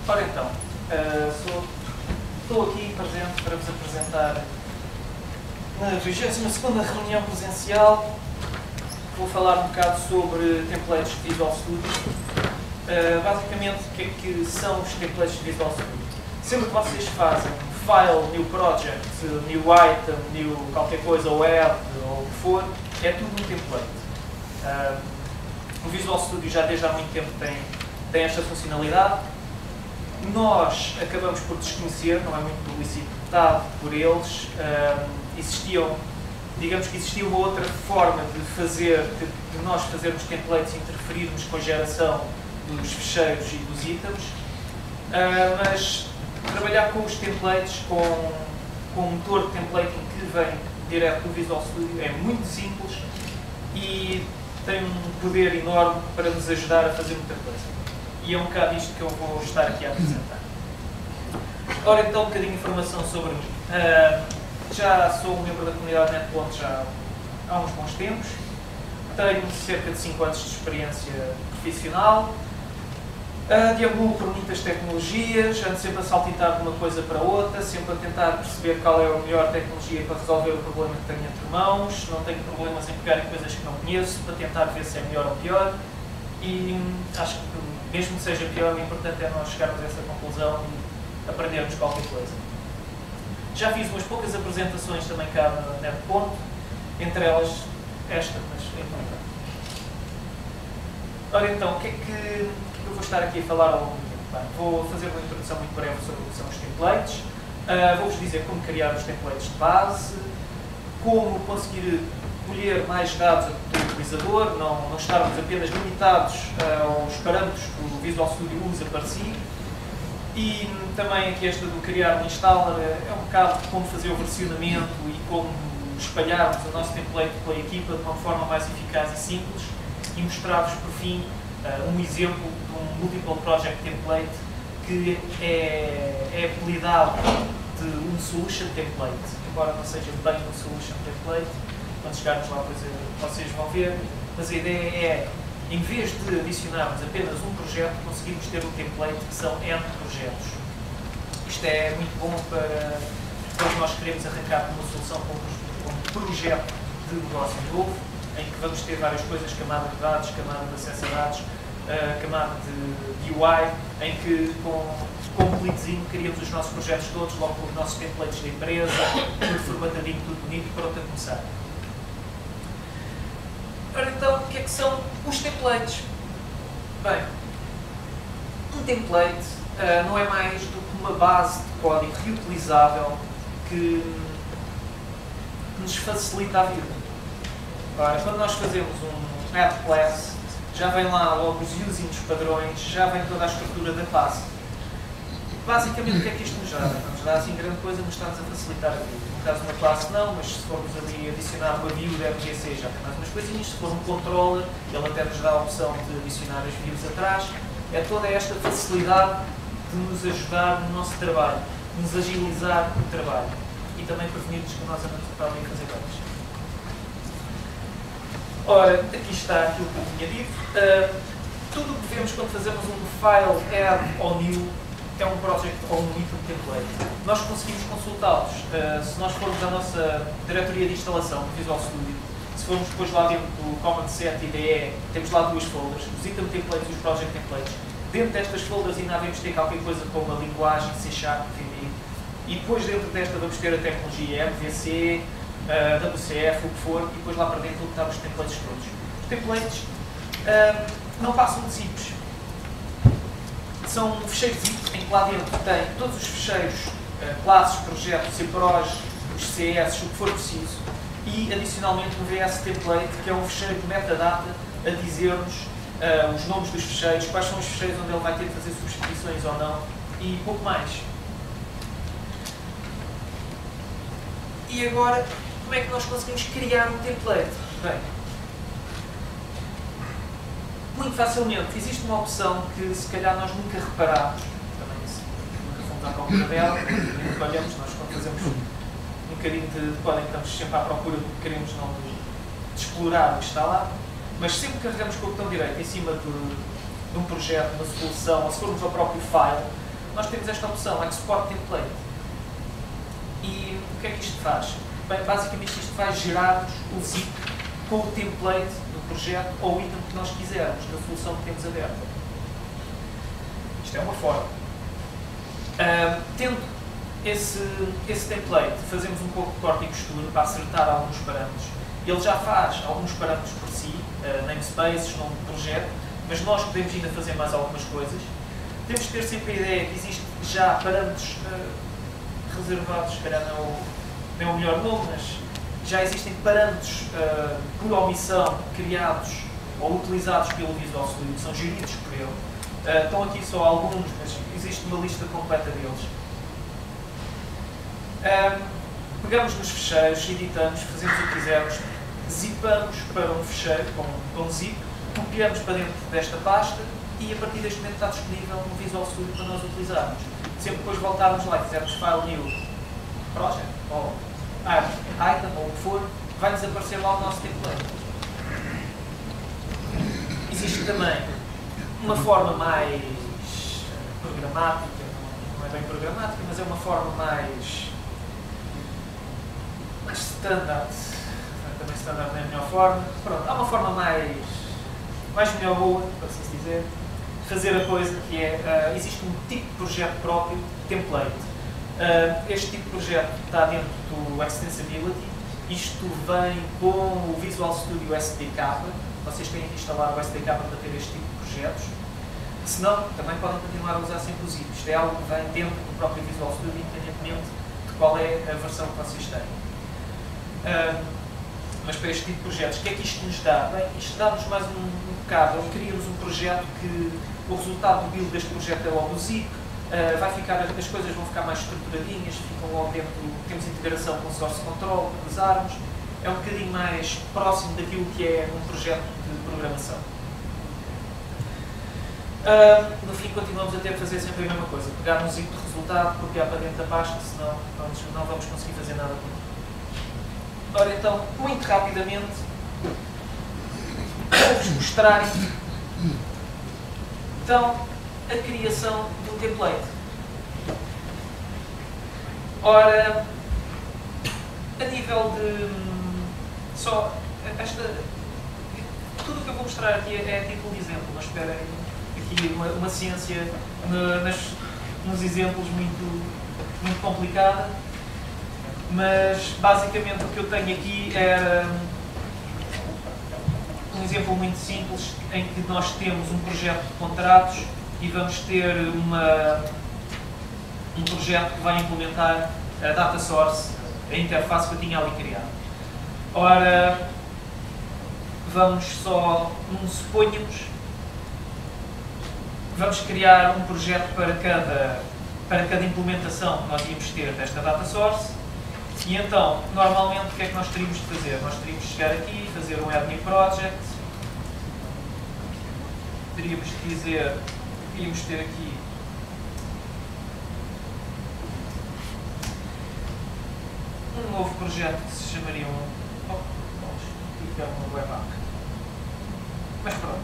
Ora então, estou aqui presente para vos apresentar na 22ª reunião presencial. Vou falar um bocado sobre templates de Visual Studio. Basicamente, o que é que são os templates de Visual Studio? Sempre que vocês fazem file, new project, new item, new qualquer coisa, ou add, ou o que for, é tudo um template. O Visual Studio já desde há muito tempo tem esta funcionalidade. Nós acabamos por desconhecer, não é muito publicitado por eles. Digamos que existia uma outra forma de nós fazermos templates e interferirmos com a geração dos ficheiros e dos itens, mas trabalhar com os templates, com o motor de templating que vem direto do Visual Studio é muito simples e tem um poder enorme para nos ajudar a fazer muita coisa. E é um bocado isto que eu vou estar aqui a apresentar. Ora, então, um bocadinho de informação sobre mim. Já sou um membro da comunidade NetPonto já há uns bons tempos. Tenho cerca de 5 anos de experiência profissional. Deambulo por muitas tecnologias, ando sempre a saltitar de uma coisa para outra, sempre a tentar perceber qual é a melhor tecnologia para resolver o problema que tenho entre mãos. Não tenho problemas em pegar em coisas que não conheço, para tentar ver se é melhor ou pior. E acho que, mesmo que seja pior, o importante é nós chegarmos a essa conclusão e aprendermos qualquer coisa. Já fiz umas poucas apresentações também cá na NetPonto, entre elas esta, mas então. Ora então, o que é que eu vou estar aqui a falar ao longo do tempo? Bem, vou fazer uma introdução muito breve sobre o que são os templates, vou-vos dizer como criar os templates de base, como conseguir colher mais dados do utilizador, não estarmos apenas limitados aos parâmetros que o Visual Studio usa para si. E também aqui esta do criar um installer é um bocado como fazer o versionamento e como espalharmos o nosso template pela equipa de uma forma mais eficaz e simples, e mostrar-vos por fim um exemplo de um Multiple Project Template que é apelidado de um Solution Template, embora não seja bem um Solution Template. Quando chegarmos lá, vocês vão ver, mas a ideia é, em vez de adicionarmos apenas um projeto, conseguimos ter um template que são N projetos. Isto é muito bom para quando nós queremos arrancar uma solução com um projeto de negócio novo, em que vamos ter várias coisas, camada de dados, camada de acesso a dados, camada de UI, em que com um cliquezinho criamos os nossos projetos todos, logo com os nossos templates da empresa, tudo formatadinho, tudo bonito, pronto a começar. Ora então, o que é que são os templates? Bem, um template não é mais do que uma base de código reutilizável que nos facilita a vida. Ora, quando nós fazemos um add class, já vem lá logo os usinhos padrões, já vem toda a estrutura da classe. Basicamente, o que é que isto nos dá? Não nos dá assim grande coisa, mas está-nos a facilitar a vida. No caso de uma classe não, mas se formos ali adicionar uma view da MVC já tem mais umas coisinhas. Se for um controller, ele até nos dá a opção de adicionar as views atrás. É toda esta facilidade de nos ajudar no nosso trabalho, de nos agilizar o trabalho e também prevenir-nos que nós andamos para ali a fazer coisas. Ora, aqui está aquilo que eu tinha dito. Tudo o que vemos quando fazemos um file, add ou new é um project ou um item template. Nós conseguimos consultá-los. Se nós formos à nossa diretoria de instalação do Visual Studio, se formos depois lá dentro do Command Set e IDE, temos lá duas folders, os item templates e os project templates. Dentro destas folders ainda devemos ter qualquer coisa como a linguagem C#, VB, e depois dentro desta vamos ter a tecnologia MVC, WCF, o que for, e depois lá para dentro estão os templates todos. Os templates não passam de zips. São fecheiros zip em que lá dentro tem todos os fecheiros, classes, projetos, CPROs, os CS, o que for preciso, e adicionalmente um VS Template, que é um fecheiro de metadata a dizer-nos os nomes dos fecheiros, quais são os fecheiros onde ele vai ter de fazer substituições ou não, e pouco mais. E agora, como é que nós conseguimos criar um template? Bem, muito facilmente, existe uma opção que se calhar nós nunca reparámos, também nunca fomos à procura dela, nunca olhamos, nós quando fazemos um bocadinho de código estamos sempre à procura do que queremos, não de explorar o que está lá, mas sempre que carregamos com o botão direito em cima de um projeto, uma solução, ou se formos ao próprio file, nós temos esta opção, Export Template. E o que é que isto faz? Bem, basicamente isto vai gerar-nos o zip com o template do projeto ou o item que nós quisermos, da solução que temos aberta. Isto é uma forma. Tendo esse template, fazemos um pouco de corte e costura para acertar alguns parâmetros. Ele já faz alguns parâmetros por si, namespaces, nome de projeto, mas nós podemos ainda fazer mais algumas coisas. Temos de ter sempre a ideia que existe já parâmetros reservados, se calhar não é o melhor nome, mas já existem parâmetros por omissão criados ou utilizados pelo Visual Studio, que são geridos por ele. Estão aqui só alguns, mas existe uma lista completa deles. Pegamos nos ficheiros, editamos, fazemos o que quisermos, zipamos para um ficheiro com zip, copiamos para dentro desta pasta e a partir deste momento está disponível no Visual Studio para nós utilizarmos. Sempre depois voltarmos lá e fizermos File New Project ou Item ou o que for, vai-nos aparecer lá o nosso template. Existe também uma forma mais programática, não é bem programática, mas é uma forma mais standard. Também standard não é a melhor forma. Pronto, há uma forma mais melhor boa, para assim dizer, de fazer a coisa, que é, existe um tipo de projeto próprio, template. Este tipo de projeto está dentro do Extensibility. Isto vem com o Visual Studio SDK. Vocês têm que instalar o SDK para ter este tipo de projetos. Se não, também podem continuar a usar sempre o zip. Isto é algo que vem dentro do próprio Visual Studio, independentemente de qual é a versão que vocês têm. Mas para este tipo de projetos, o que é que isto nos dá? Bem, isto dá-nos mais um bocado. Criamos um projeto que o resultado do build deste projeto é logo o zip. As coisas vão ficar mais estruturadinhas, ficam logo dentro, temos integração com source control para usarmos. É um bocadinho mais próximo daquilo que é um projeto de programação. No fim, continuamos a ter que fazer sempre a mesma coisa. Pegar um zip de resultado, copiar para dentro da pasta, senão não vamos conseguir fazer nada com isso. Ora, então, muito rapidamente, vou-vos mostrar então, a criação de um template. Ora, a nível de... tudo o que eu vou mostrar aqui é a título de exemplo, mas esperem aqui uma ciência nos exemplos muito complicada. Mas basicamente o que eu tenho aqui era um exemplo muito simples em que nós temos um projeto de contratos e vamos ter um projeto que vai implementar a data source, a interface que eu tinha ali criada. Ora, suponhamos, vamos criar um projeto para cada implementação que nós íamos ter desta data source. E então, normalmente, o que é que nós teríamos de fazer? Nós teríamos de chegar aqui, fazer um Add New Project. Teríamos de dizer, iríamos ter aqui um novo projeto que se chamaria uma web app. Mas pronto.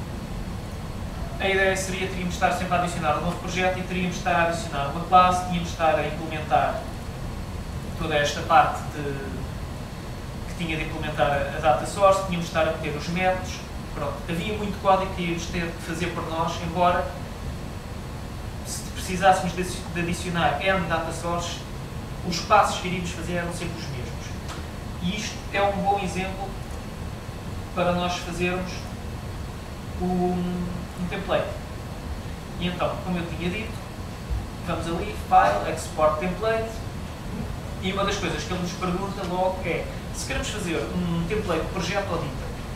A ideia seria, teríamos de estar sempre a adicionar um novo projeto e teríamos de estar a adicionar uma classe, tínhamos de estar a implementar toda esta parte que tinha de implementar a data source, tínhamos de estar a meter os métodos. Pronto. Havia muito código que íamos ter de fazer por nós, embora se precisássemos de adicionar N data sources, os passos que iríamos fazer eram sempre os mesmos. E isto é um bom exemplo para nós fazermos um template. E então, como eu tinha dito, vamos ali, File, Export Template. E uma das coisas que ele nos pergunta logo é se queremos fazer um template de projeto ou de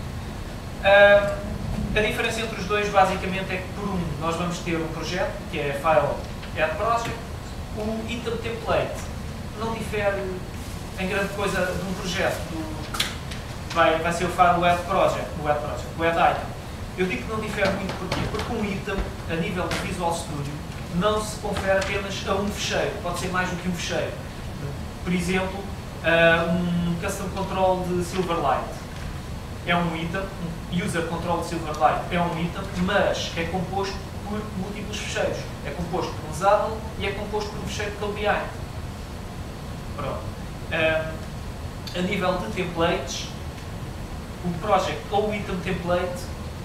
item. A diferença entre os dois basicamente é que por nós vamos ter um projeto, que é File Add Project. O item template não difere em grande coisa de um projeto. Vai ser o File Add Project, o Add Item. Eu digo que não difere muito porquê? Porque um item, a nível de Visual Studio, não se confere apenas a um fecheiro, pode ser mais do que um fecheiro. Por exemplo, um Custom Control de Silverlight é um item, um User Control de Silverlight é um item, mas é composto por por múltiplos fecheiros. É composto por um XAML e é composto por um fecheiro code-behind. Pronto. A nível de templates, o project ou o item template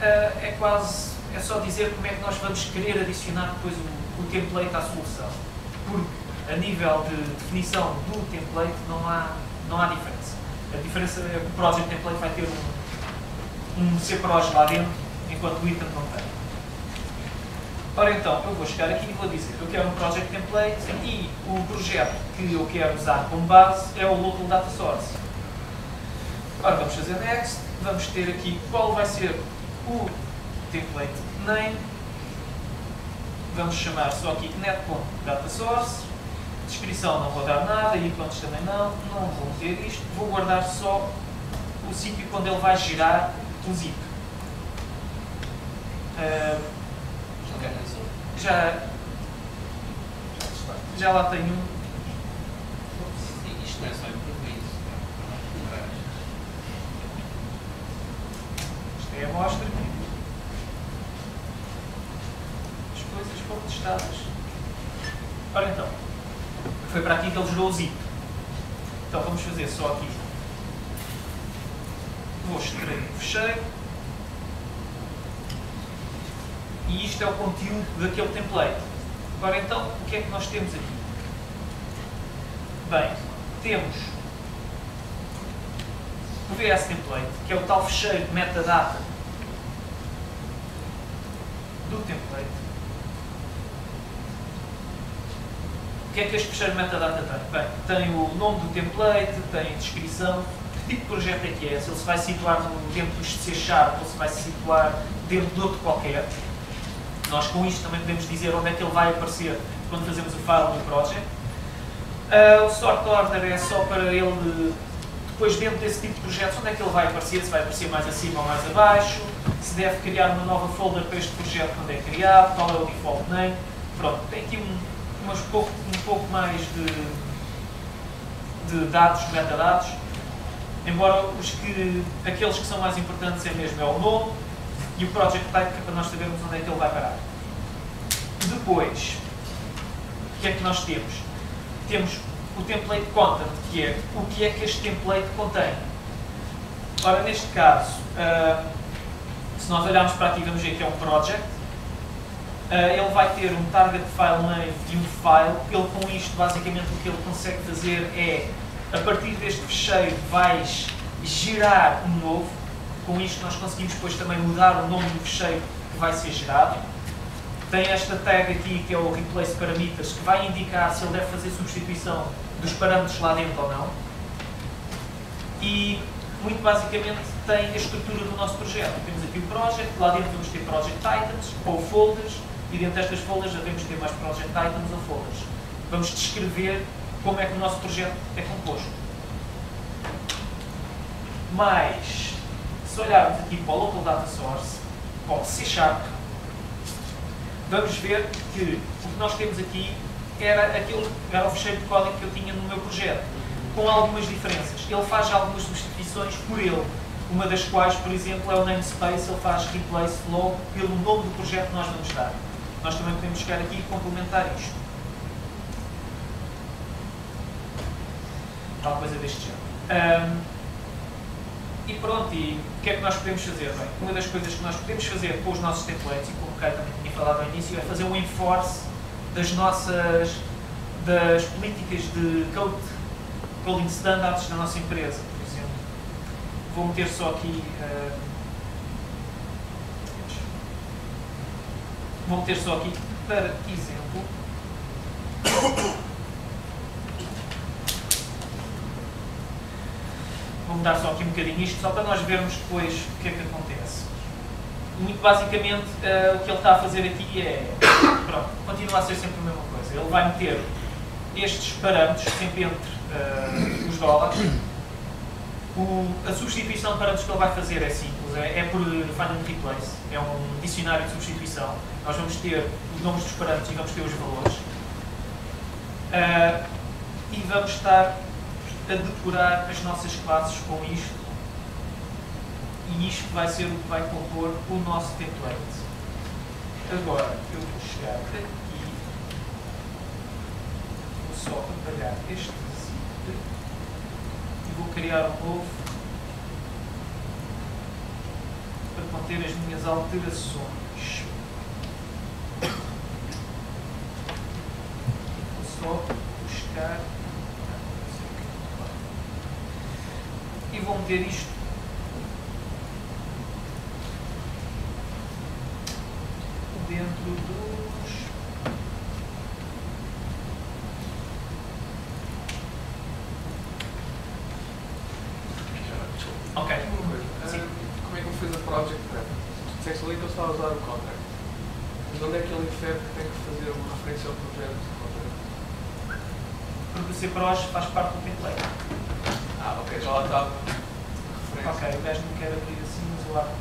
é só dizer como é que nós vamos querer adicionar depois o template à solução. Porque a nível de definição do template não há diferença. A diferença é que o project template vai ter um cProj lá dentro, enquanto o item não tem. Ora então, eu vou chegar aqui e vou dizer eu quero um project template e o projeto que eu quero usar como base é o local data source. Ora, vamos fazer next, vamos ter aqui qual vai ser o template name, vamos chamar só aqui net.datasource, descrição não vou dar nada, ícones também não vou meter isto, vou guardar só o sítio onde ele vai gerar o zip. Já lá tenho um. Isto não é só improviso. Isto é a amostra. As coisas foram testadas. Ora então, foi para aqui que ele gerou o zip. Então vamos fazer só aqui. Vou extrair o fecheiro. E isto é o conteúdo daquele template. Agora então, o que é que nós temos aqui? Bem, temos o VS Template, que é o tal fecheiro de metadata do template. O que é que este fecheiro de metadata tem? Bem, tem o nome do template, tem a descrição, que tipo de projeto é que é, se ele se vai situar dentro do C# ou se vai se situar dentro de outro qualquer. Nós com isto também podemos dizer onde é que ele vai aparecer quando fazemos o file do project. O sort order é só para ele, depois dentro desse tipo de projetos, onde é que ele vai aparecer, se vai aparecer mais acima ou mais abaixo, se deve criar uma nova folder para este projeto quando é criado, qual é o default name. Pronto, tem aqui um pouco mais de dados, metadados, embora aqueles que são mais importantes é mesmo o nome e o project type, que é para nós sabermos onde é que ele vai parar. Depois, o que é que nós temos? Temos o template content, que é o que é que este template contém. Ora, neste caso, se nós olharmos para aqui, vamos ver que é um project. Ele vai ter um target file name e um file. Ele, com isto, basicamente, o que ele consegue fazer é, a partir deste fecheiro, vais gerar um novo. Com isto nós conseguimos depois também mudar o nome do fecheiro que vai ser gerado. Tem esta tag aqui que é o replace parameters, que vai indicar se ele deve fazer substituição dos parâmetros lá dentro ou não. E muito basicamente tem a estrutura do nosso projeto. Temos aqui o project, lá dentro vamos ter project items ou folders, e dentro destas folders devemos ter mais project items ou folders. Vamos descrever como é que o nosso projeto é composto. Mas, se olharmos aqui para o Local Data Source, para o C#, vamos ver que o que nós temos aqui era o fecheiro de código que eu tinha no meu projeto, com algumas diferenças. Ele faz algumas substituições por ele, uma das quais, por exemplo, é o namespace. Ele faz replace logo pelo nome do projeto que nós vamos dar. Nós também podemos chegar aqui e complementar isto. Tal coisa deste género. E pronto, e o que é que nós podemos fazer? Bem, uma das coisas que nós podemos fazer com os nossos templates, e como o Caio também tinha falado ao início, é fazer um enforce das políticas de coding standards da nossa empresa, por exemplo. Vou meter só aqui para exemplo. Vou mudar só aqui um bocadinho isto, só para nós vermos depois o que é que acontece. Muito basicamente, o que ele está a fazer aqui é, pronto, continua a ser sempre a mesma coisa. Ele vai meter estes parâmetros sempre entre os dólares. A substituição de parâmetros que ele vai fazer é simples, é por find and replace, é um dicionário de substituição. Nós vamos ter os nomes dos parâmetros e vamos ter os valores. E vamos estar a decorar as nossas classes com isto, e isto vai ser o que vai compor o nosso template. Agora, eu vou chegar aqui, vou só apagar este zip e vou criar um novo para conter as minhas alterações. Vou só buscar e vou meter isto dentro dos... Ok. Sim. Como é que ele fez a project prep? Tu disseste ali que ele estava a usar o contract. Mas onde é que ele infere que tem que fazer uma referência ao projeto? Porque o CPROS faz parte do template. Ah, ok, já lá estava. Referência. Ok, o gajo não quer abrir assim, mas o ar.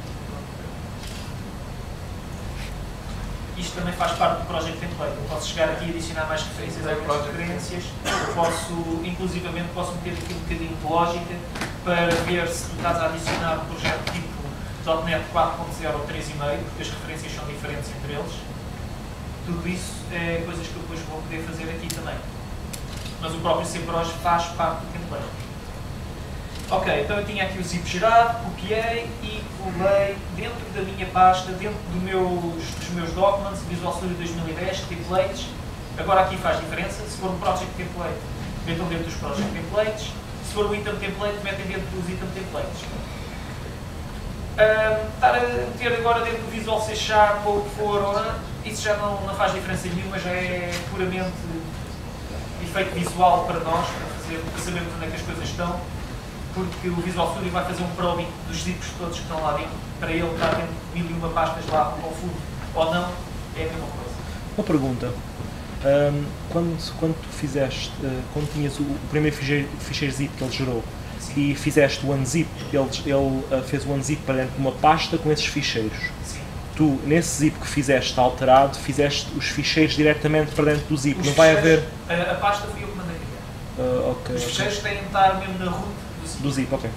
Isto também faz parte do Project Template. Eu posso chegar aqui e adicionar mais referências a outras referências. Posso, inclusivamente, posso meter aqui um bocadinho de lógica para ver se tu estás a adicionar um projeto tipo .NET 4.0 ou 3.5, porque as referências são diferentes entre eles. Tudo isso é coisas que eu depois vou poder fazer aqui também. Mas o próprio CPROS faz parte do template. Ok, então eu tinha aqui o zip gerado, copiei e colei dentro da minha pasta, dentro dos meus documents, Visual Studio 2010, templates. Agora aqui faz diferença, se for um project template, metam dentro dos project templates, se for um item template, metem dentro dos item templates. Estar a meter agora dentro do Visual C Sharp ou o que for, isso já não faz diferença nenhuma, já é puramente efeito visual para nós, para sabermos onde é que as coisas estão. Porque o Visual Studio vai fazer um probing dos zips todos que estão lá dentro, para ele estar dentro de 1001 pastas lá ao fundo ou não, é a mesma coisa. Uma pergunta. Quando tu fizeste, quando tinhas o primeiro ficheiro zip que ele gerou, sim, e fizeste o unzip, ele fez o unzip para dentro de uma pasta com esses ficheiros. Sim. Tu, nesse zip que fizeste alterado, fizeste os ficheiros diretamente para dentro do zip, não vai haver... A pasta fui eu que mandei criar. Okay, os ficheiros têm de estar mesmo na root do zip, ok.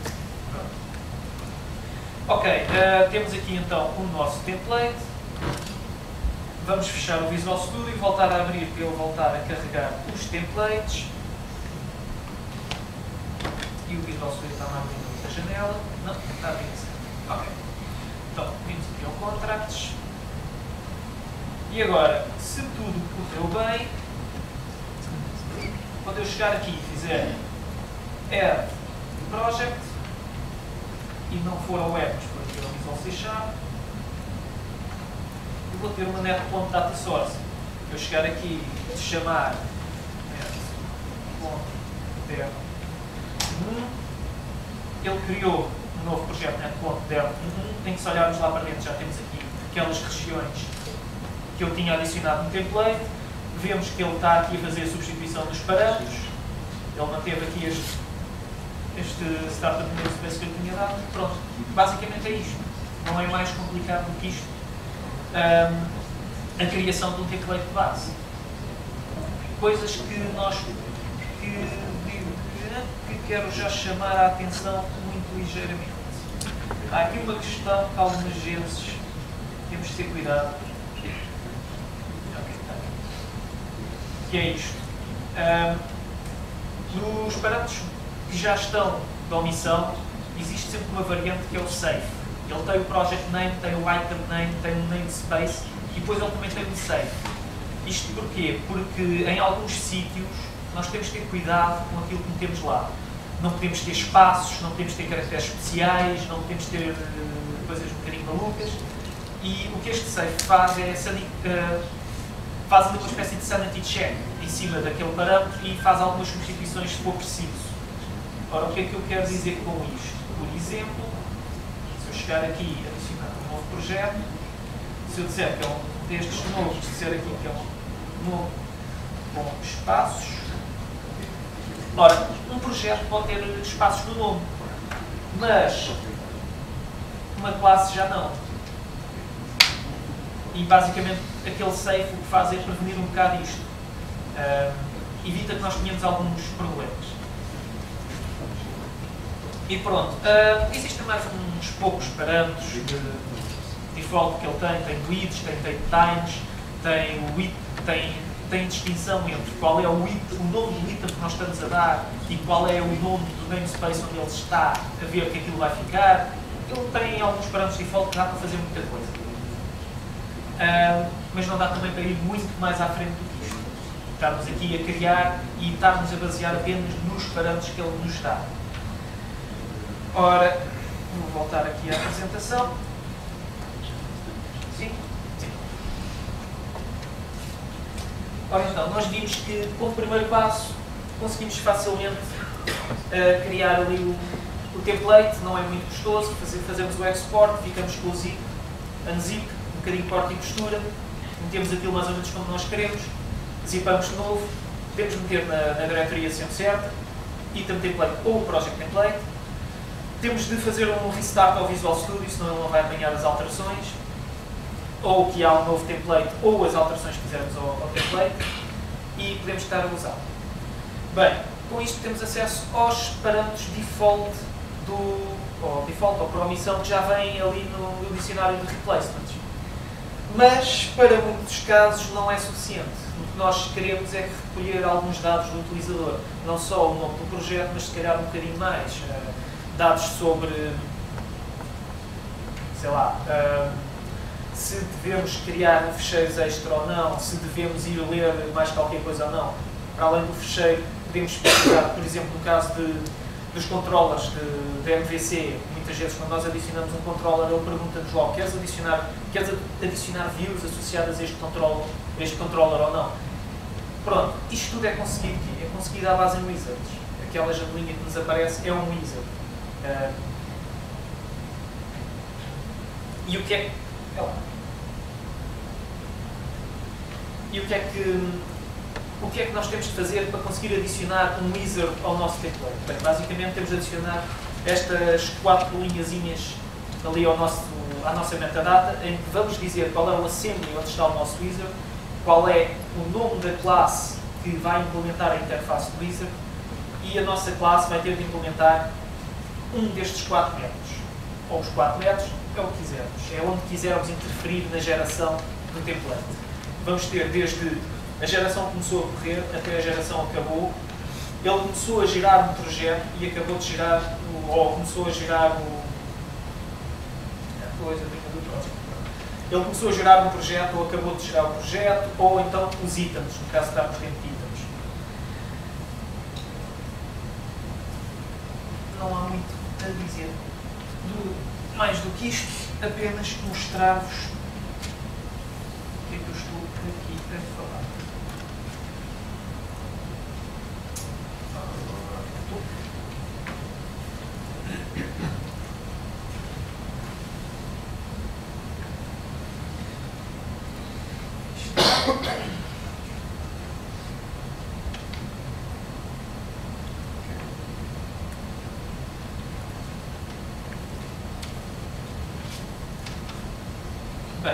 Ok, temos aqui então o nosso template. Vamos fechar o Visual Studio e voltar a abrir para ele voltar a carregar os templates. E o Visual Studio está a abrir outra janela. Não, está a abrir assim. Ok. Então, vimos aqui ao Contracts. E agora, se tudo correu bem, quando eu chegar aqui e fizer Add Project e não for ao web, mas for aqui ao Visual C Sharp, eu vou ter uma net.data source. Eu chegar aqui e chamar net.dev1, ele criou um novo projeto net.dev1, tem que se olharmos lá para dentro, já temos aqui aquelas regiões que eu tinha adicionado no template, vemos que ele está aqui a fazer a substituição dos parâmetros, ele manteve aqui este startup namespace que eu tinha dado. Pronto, basicamente é isto. Não é mais complicado do que isto. A criação de um template de base. Coisas que nós que quero já chamar a atenção muito ligeiramente. Há aqui uma questão que algumas vezes temos de ter cuidado. Que é isto. Nos parâmetros que já estão de omissão, existe sempre uma variante que é o safe. Ele tem o project name, tem o item name, tem o namespace e depois ele também tem o safe. Isto porquê? Porque em alguns sítios nós temos que ter cuidado com aquilo que metemos lá. Não podemos ter espaços, não podemos ter caracteres especiais, não podemos ter coisas um bocadinho malucas. E o que este safe faz é faz ali uma espécie de sanity check em cima daquele parâmetro e faz algumas substituições se for preciso. Ora, o que é que eu quero dizer com isto? Por exemplo, se eu chegar aqui e adicionar um novo projeto, se eu disser que é um destes novos, disser aqui que é um novo com espaços, ora, um projeto pode ter espaços no nome, mas uma classe já não. E basicamente aquele safe o que faz é prevenir um bocado isto. Evita que nós tenhamos alguns problemas. E pronto, existem mais uns poucos parâmetros default que ele tem leads, tem date times, tem o tem distinção entre qual é o nome do item que nós estamos a dar e qual é o nome do namespace onde ele está a ver que aquilo vai ficar. Ele tem alguns parâmetros default que dá para fazer muita coisa. Mas não dá também para ir muito mais à frente do que isto. Estarmos aqui a criar e estarmos a basear apenas nos parâmetros que ele nos dá. Ora, vou voltar aqui à apresentação. Sim? Sim. Ora então, nós vimos que como primeiro passo conseguimos facilmente criar ali o template, não é muito custoso, fazemos o export, ficamos com o zip, unzip, um bocadinho de corte e costura, metemos aquilo mais ou menos como nós queremos, zipamos de novo, podemos meter na diretoria sempre certa, item template ou project template. Temos de fazer um restart ao Visual Studio, senão ele não vai apanhar as alterações, ou que há um novo template, ou as alterações que fizermos ao template, e podemos estar a usar. Bem, com isto temos acesso aos parâmetros default ou por omissão que já vêm ali no dicionário de replacements. Mas, para muitos casos, não é suficiente. O que nós queremos é recolher alguns dados do utilizador, não só o nome do projeto, mas se calhar um bocadinho mais. Dados sobre, sei lá, se devemos criar ficheiros extra ou não, se devemos ir ler mais qualquer coisa ou não. Para além do ficheiro, podemos especificar, por exemplo, no caso dos controllers de MVC, muitas vezes quando nós adicionamos um controller, ele pergunta-nos logo, queres adicionar views associadas a este controller ou não? Pronto, isto tudo é conseguido à base em wizards. Aquela janelinha que nos aparece é um wizard. E o que é que nós temos de fazer para conseguir adicionar um wizard ao nosso template? Bem, basicamente temos de adicionar estas 4 linhazinhas ali à nossa metadata, em que vamos dizer qual é o assembly onde está o nosso wizard, qual é o nome da classe que vai implementar a interface do wizard, e a nossa classe vai ter de implementar um destes 4 métodos. Ou os 4 métodos, é o que quisermos. É onde quisermos interferir na geração do template. Vamos ter desde a geração começou a correr até a geração acabou. Ele começou a gerar um projeto e acabou de gerar, ou começou a gerar Ele começou a gerar um projeto ou acabou de gerar o projeto, ou então os itens, no caso estamos dentro de itens. Não há muito a dizer mais do que isto, apenas mostrar-vos o que é que eu estou aqui a falar. Bem,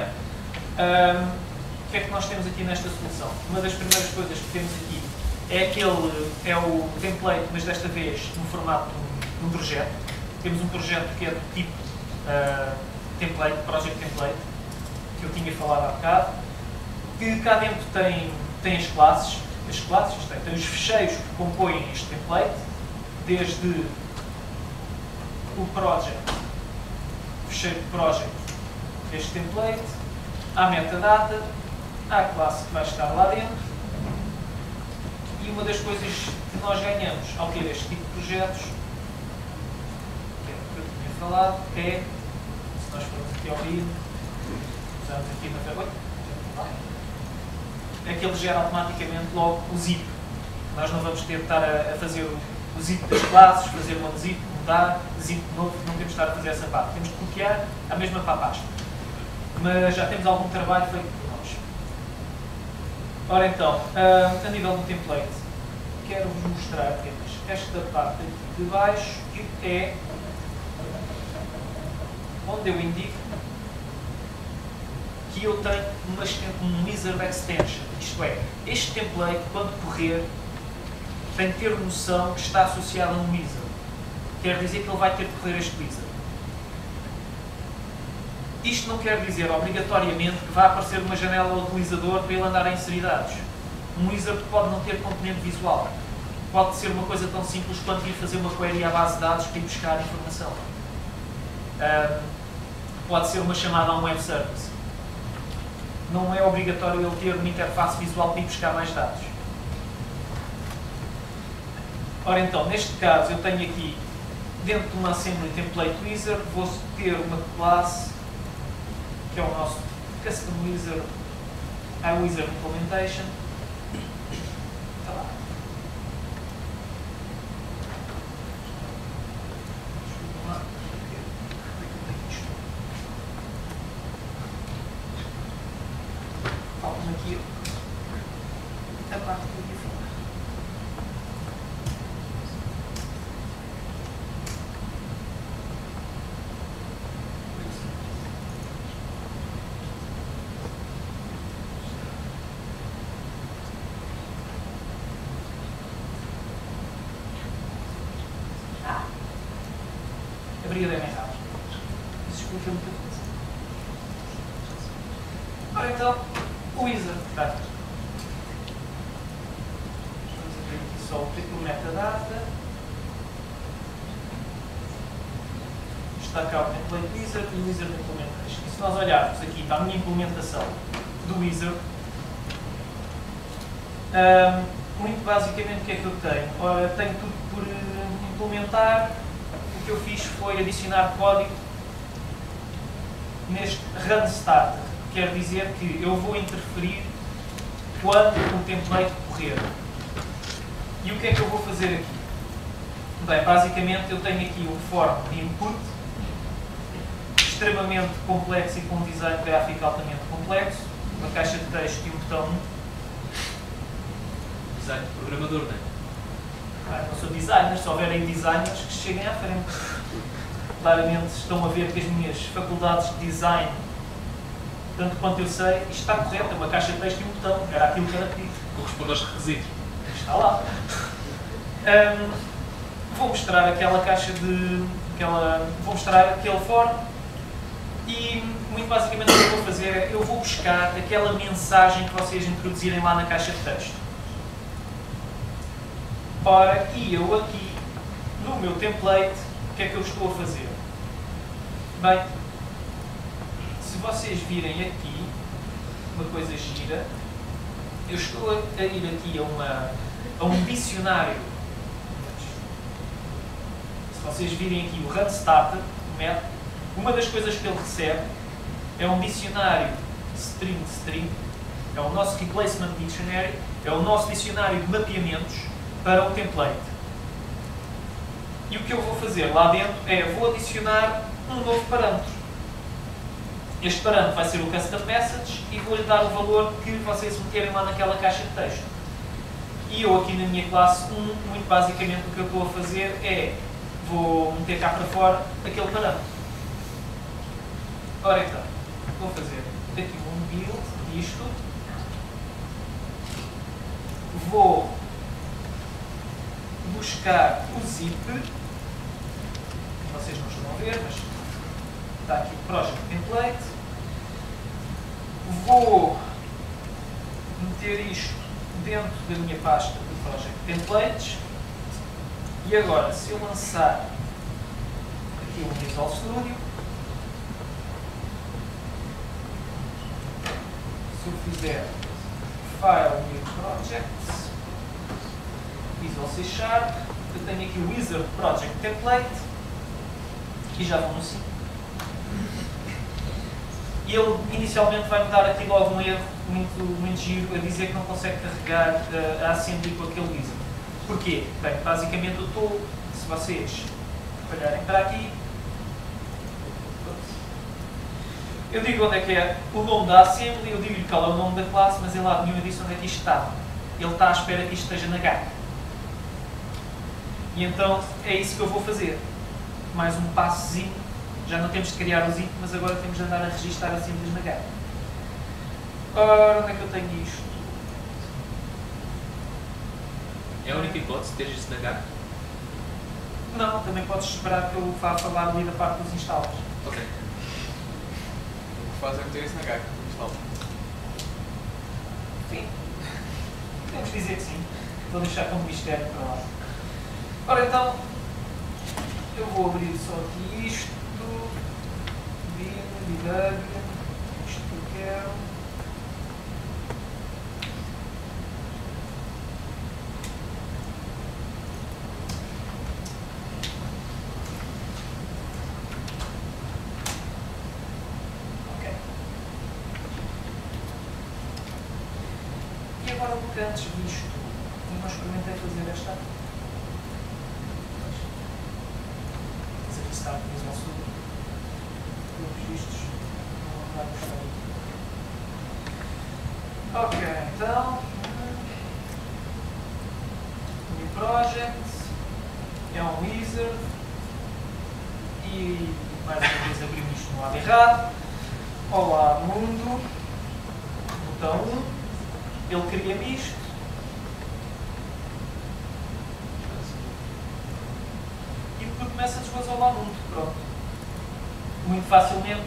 o que é que nós temos aqui nesta solução? Uma das primeiras coisas que temos aqui é o template, mas desta vez no formato de um projeto. Temos um projeto que é do tipo template, project template, que eu tinha falado há bocado, que cá dentro tem as classes, tem os ficheiros que compõem este template, desde o project, o ficheiro de project, este template, à metadata, à classe que vai estar lá dentro, e uma das coisas que nós ganhamos ao ter este tipo de projetos, que é o que eu tinha falado, é, se nós formos aqui ao vídeo, usamos aqui na tabela, é que ele gera automaticamente logo o zip. Nós não vamos ter de estar a fazer o zip das classes, fazer um unzip, mudar, zip de novo, não temos de estar a fazer essa parte. Temos de copiar a mesma para a pasta. Mas já temos algum trabalho feito por nós. Ora então, a nível do template, quero-vos mostrar apenas esta parte aqui de baixo, que é onde eu indico que eu tenho um wizard extension. Isto é, este template, quando correr, tem que ter noção que está associado a um wizard. Quer dizer que ele vai ter de correr este wizard. Isto não quer dizer obrigatoriamente que vá aparecer uma janela ao utilizador para ele andar a inserir dados. Um wizard pode não ter componente visual. Pode ser uma coisa tão simples quanto ir fazer uma query à base de dados para ir buscar informação. Pode ser uma chamada a um web service. Não é obrigatório ele ter uma interface visual para ir buscar mais dados. Ora então, neste caso, eu tenho aqui, dentro de uma Assembly Template Wizard, vou ter uma classe, que é o nosso Custom Wizard, iWizard Implementation. Está lá. Falta-me aqui a parte do default. A briga bem rápido. Isso explica muita coisa. Ora então, o wizard. Tá. Vamos abrir aqui só o metadata. Está cá o template wizard e o wizard implementation. E se nós olharmos aqui para a minha implementação do wizard, muito basicamente o que é que eu tenho? Ora, tenho tudo por implementar. O que eu fiz foi adicionar código neste run starter. Quer dizer que eu vou interferir quando o template correr. E o que é que eu vou fazer aqui? Bem, basicamente eu tenho aqui um form de input extremamente complexo e com um design gráfico altamente complexo, uma caixa de texto e um botão. Design de programador, não é? Não sou designer, se houverem designers que cheguem à frente. Claramente estão a ver que as minhas faculdades de design, tanto quanto eu sei, isto está correto, é uma caixa de texto e um botão, era aquilo que era pedido. Corresponde aos requisitos. Está lá. Vou mostrar aquela caixa de. Vou mostrar aquele form e muito basicamente o que eu vou fazer é eu vou buscar aquela mensagem que vocês introduzirem lá na caixa de texto. Ora, e eu aqui, no meu template, o que é que eu estou a fazer? Bem, se vocês virem aqui, uma coisa gira, eu estou a ir aqui a um dicionário. Se vocês virem aqui o Run Starter, o método, uma das coisas que ele recebe é um dicionário string, é o nosso Replacement Dictionary, é o nosso dicionário de mapeamentos para o template. E o que eu vou fazer lá dentro é, vou adicionar um novo parâmetro. Este parâmetro vai ser o Custom Message e vou-lhe dar o valor que vocês meterem lá naquela caixa de texto. E eu aqui na minha classe 1, muito basicamente o que eu estou a fazer é, vou meter cá para fora aquele parâmetro. Ora então, vou fazer aqui um build disto. Vou buscar o zip. Vocês não estão a ver, mas está aqui o Project Template. Vou meter isto dentro da minha pasta de Project Templates. E agora, se eu lançar aqui o Visual Studio, se eu fizer File New Projects, Visual C Sharp, eu tenho aqui o Wizard Project Template e já vou no sim. E ele inicialmente vai-me dar aqui logo um erro muito giro a dizer que não consegue carregar a Assembly com aquele Wizard. Porquê? Bem, basicamente eu estou, se vocês olharem para aqui, eu digo onde é que é o nome da Assembly, eu digo-lhe qual é o nome da classe, mas em lado nenhum eu disse onde é que isto está. Ele está à espera que isto esteja na gata. E então é isso que eu vou fazer. Mais um passozinho. Já não temos de criar o zip, mas agora temos de andar a registar Assemblies na gata. Ora, onde é que eu tenho isto? É a única hipótese de ter isso na gata? Não, também podes esperar que eu vá falar ali da parte dos installs. Ok. que faz é meter isso na gaga. Instala. Sim. Podemos dizer que sim. Vou deixar como mistério para lá. Ora então, eu vou abrir só aqui isto. Debug. Isto que eu quero. Ok. E agora, porque antes disto, eu não experimentei fazer esta. Mas aqui está a Visual Studio. Os registros não vai gostar. Ok, então. New Project. É um wizard. E mais uma vez abrimos isto no lado errado. Olá, mundo. Botão 1. Ele cria-me isto. E depois começa a desfazer o Olá, mundo. Pronto. Muito facilmente.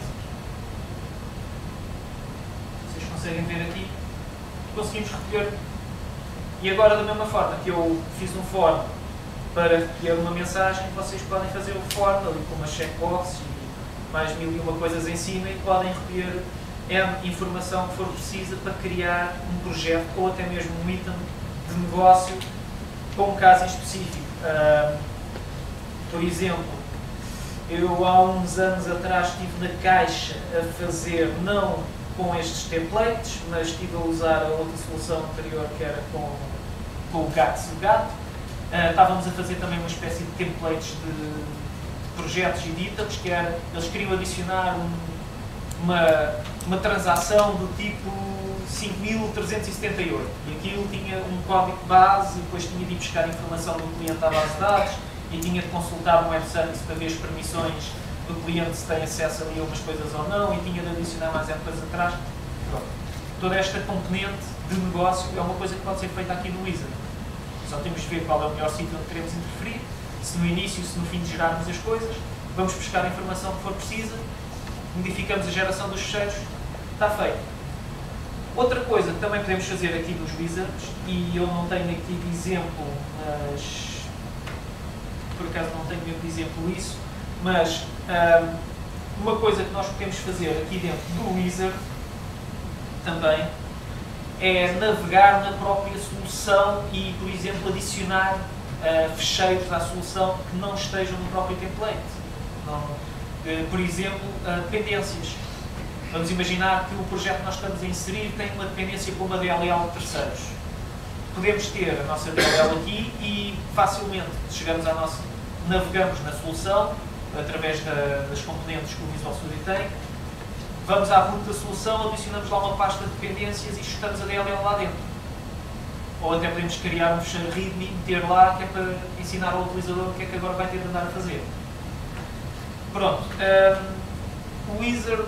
Vocês conseguem ver aqui. Conseguimos recolher. E agora, da mesma forma que eu fiz um form para recolher uma mensagem, vocês podem fazer o form ali com uma checkbox e mais mil e uma coisas em cima e podem recolher informação que for precisa para criar um projeto ou até mesmo um item de negócio para um caso em específico. Por exemplo, eu há uns anos atrás estive na Caixa a fazer, não com estes templates, mas estive a usar a outra solução anterior que era com o Gato. Estávamos a fazer também uma espécie de templates de projetos e de items, que era, eles queriam adicionar uma transação do tipo 5.378 e aquilo tinha um código base, depois tinha de ir buscar informação do cliente à base de dados e tinha de consultar um web service para ver as permissões do cliente se tem acesso ali a umas coisas ou não e tinha de adicionar mais coisas atrás. Pronto. Toda esta componente de negócio é uma coisa que pode ser feita aqui no Wizard. Só temos de ver qual é o melhor sítio onde queremos interferir, se no início, se no fim de gerarmos as coisas, vamos buscar a informação que for precisa, modificamos a geração dos fecheiros, está feito. Outra coisa que também podemos fazer aqui nos Wizards, e eu não tenho aqui de exemplo, mas por acaso não tenho mesmo de exemplo isso, mas uma coisa que nós podemos fazer aqui dentro do Wizard também é navegar na própria solução e, por exemplo, adicionar fecheiros à solução que não estejam no próprio template. Por exemplo, dependências. Vamos imaginar que o projeto que nós estamos a inserir tem uma dependência com uma DLL de terceiros. Podemos ter a nossa DLL aqui e facilmente chegamos à nossa, navegamos na solução através das componentes que o Visual Studio tem, vamos à root da solução, adicionamos lá uma pasta de dependências e chutamos a DLL lá dentro. Ou até podemos criar um fecheiro README e meter lá, que é para ensinar ao utilizador o que é que agora vai ter de andar a fazer. Pronto. O Wizard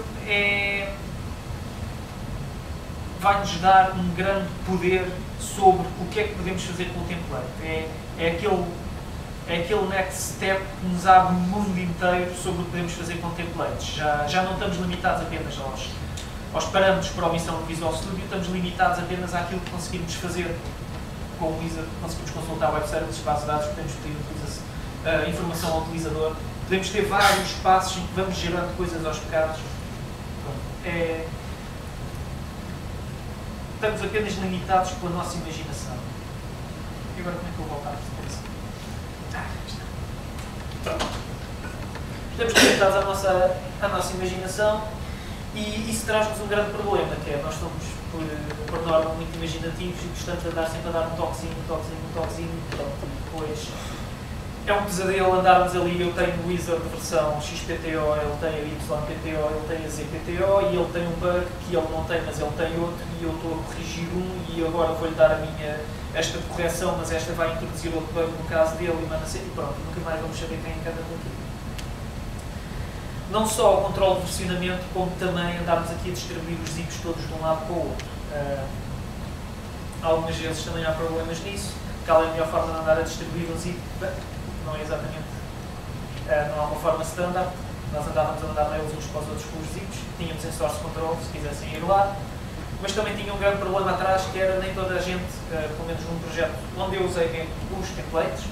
vai-nos dar um grande poder sobre o que é que podemos fazer com o template. É aquele next step que nos abre um mundo inteiro sobre o que podemos fazer com templates. Já não estamos limitados apenas aos parâmetros para a omissão do Visual Studio, estamos limitados apenas àquilo que conseguimos fazer com o Wizard. Conseguimos consultar web services, bases de dados, podemos pedir informação ao utilizador, podemos ter vários passos em que vamos gerando coisas aos bocados. Estamos apenas limitados pela nossa imaginação. E agora como é que eu vou voltar aqui? Pronto. Estamos limitados à nossa imaginação e isso traz-nos um grande problema, que é nós somos, por norma, muito imaginativos e gostamos de andar sempre a dar um toquezinho, pronto, e depois é um pesadelo andarmos ali. Eu tenho o Wizard versão XPTO, ele tem a YPTO, ele tem a ZPTO e ele tem um bug que ele não tem, mas ele tem outro e eu estou a corrigir um e agora vou-lhe dar esta correção, mas esta vai introduzir outro bug no caso dele e manda e pronto, nunca mais vamos saber quem encanta com aquilo. Não só o controle de versionamento, como também andarmos aqui a distribuir os zips todos de um lado para o outro. Algumas vezes também há problemas nisso. Qual é a melhor forma de andar a distribuir um zip? Não é exatamente, não há uma forma standard. nós andávamos a mandar mails uns para os outros com os zips, tínhamos em source control, se quisessem ir lá, mas também tinha um grande problema atrás, que era nem toda a gente, pelo menos num projeto onde eu usei mesmo os templates,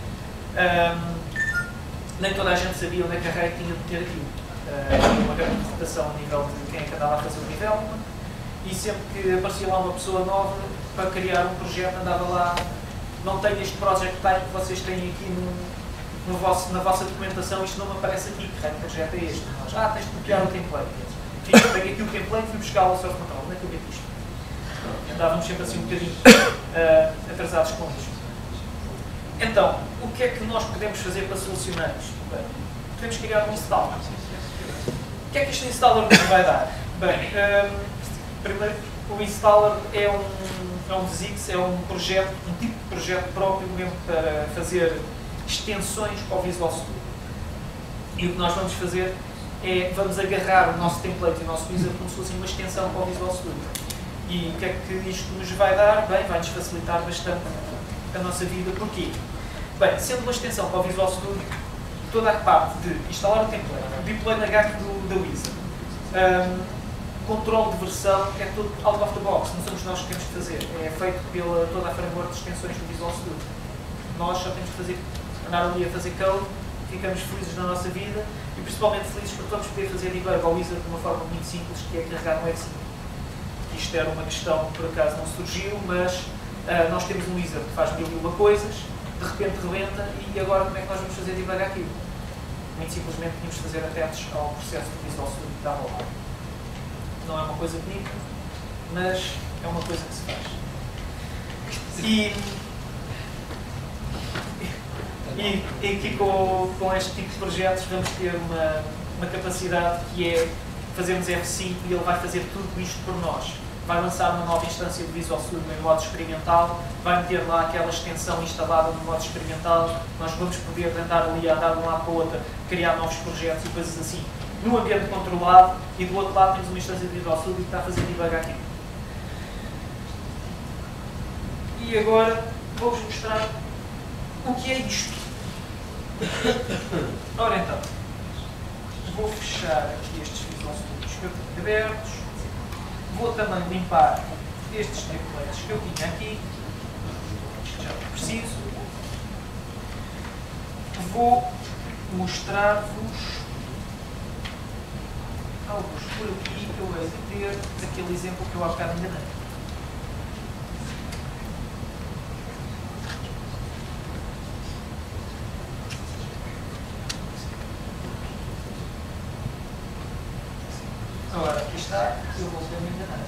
nem toda a gente sabia onde é que a RAID tinha de ter aquilo. Tinha uma grande rotação a nível de quem é que andava a fazer o development, e sempre que aparecia lá uma pessoa nova para criar um projeto, andava lá, não tenho este project type que vocês têm aqui na vossa documentação, isto não me aparece aqui, que raio de projeto é este? Tens de copiar o template. Peguei aqui o template e fui buscar o source control. Onde é que eu vi isto? Andávamos sempre assim um bocadinho atrasados com isto. Então, o que é que nós podemos fazer para solucionar isto? Bem, podemos criar um installer. O que é que este installer nos vai dar? Bem, primeiro, o installer é um Zix, é um projeto, um tipo de projeto próprio mesmo para fazer extensões para o Visual Studio. E o que nós vamos fazer é, vamos agarrar o nosso template e o nosso wizard como se fosse uma extensão para o Visual Studio. E o que é que isto nos vai dar? Bem, vai-nos facilitar bastante a nossa vida. Porquê? Bem, sendo uma extensão para o Visual Studio, toda a parte de instalar o template, deploy na GAC da wizard, controle de versão, é tudo out of the box, não somos nós que temos que fazer. É feito pela toda a framework de extensões do Visual Studio. Nós só temos que fazer, andar ali a fazer code, ficamos felizes na nossa vida e principalmente felizes porque vamos poder fazer debug ao wizard de uma forma muito simples, que é carregar no F5. Isto era uma questão que por acaso não surgiu, mas nós temos um wizard que faz mil e uma coisas, de repente rebenta, e agora como é que nós vamos fazer debug aquilo? Muito simplesmente tínhamos de fazer atentos ao processo do Visual Studio que dá lá. Não é uma coisa bonita, mas é uma coisa que se faz. E aqui com este tipo de projetos vamos ter uma capacidade que é fazermos F5 e ele vai fazer tudo isto por nós. Vai lançar uma nova instância do Visual Studio em modo experimental, vai meter lá aquela extensão instalada no modo experimental, nós vamos poder andar ali a andar de um lado para o outro, criar novos projetos e coisas assim, num ambiente controlado, e do outro lado temos uma instância do Visual Studio que está a fazer debug aqui. E agora vou-vos mostrar o que é isto. Ora então, vou fechar aqui estes Visual Studios que eu tenho abertos, vou também limpar estes templates que eu tinha aqui, já não preciso, vou mostrar-vos alguns por aqui que eu hei de ter daquele exemplo que eu há bocado enganei. Ora, aqui está, eu vou me enganar.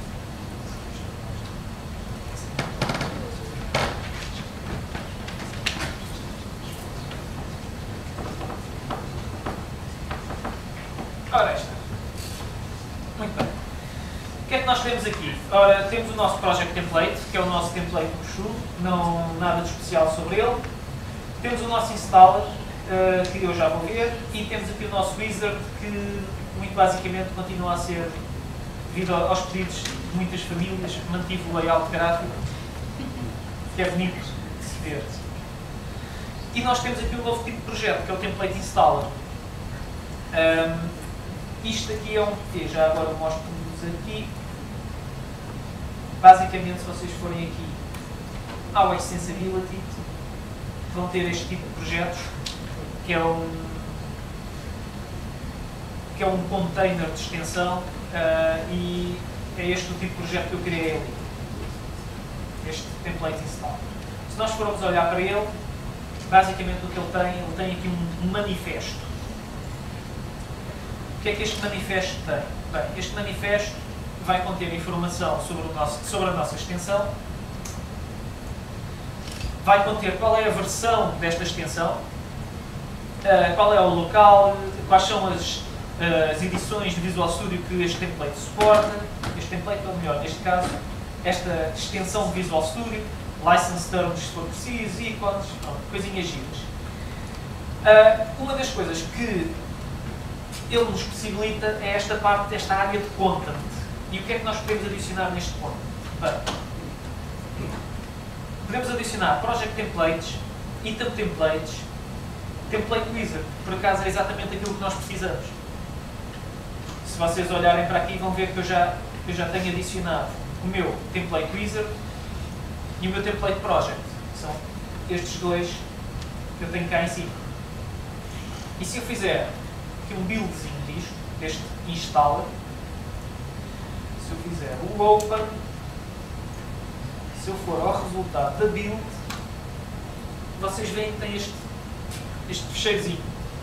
Ora, está. Muito bem. O que é que nós temos aqui? Ora, temos o nosso Project Template, que é o nosso template Mushu, não nada de especial sobre ele. Temos o nosso installer, que eu já vou ver, e temos aqui o nosso wizard, que muito basicamente continua a ser, devido aos pedidos de muitas famílias, mantive o layout gráfico, que é bonito de se ver. E nós temos aqui um novo tipo de projeto, que é o Template Installer. Isto aqui é um PT, já agora mostro-vos aqui. Basicamente, se vocês forem aqui ao Extensibility, vão ter este tipo de projetos, que é um container de extensão, e é este o tipo de projeto que eu criei ali. Este template install. Se nós formos olhar para ele, basicamente o que ele tem aqui um manifesto. O que é que este manifesto tem? Bem, este manifesto vai conter informação sobre a nossa extensão, vai conter qual é a versão desta extensão, qual é o local, quais são as edições de Visual Studio que este template suporta, este template, ou melhor, neste caso, esta extensão de Visual Studio, license terms se for preciso, ícones, coisinhas giras. Uma das coisas que ele nos possibilita é esta parte, esta área de content. E o que é que nós podemos adicionar neste content? Bem, podemos adicionar Project Templates, Item Templates, Template Wizard, por acaso, é exatamente aquilo que nós precisamos. Se vocês olharem para aqui, vão ver que eu já tenho adicionado o meu Template Wizard e o meu Template Project. São estes dois que eu tenho cá em cima. E se eu fizer aqui um buildzinho disto, deste installer, se eu fizer o open, se eu for ao resultado da build, vocês veem que tem este fecheirozinho,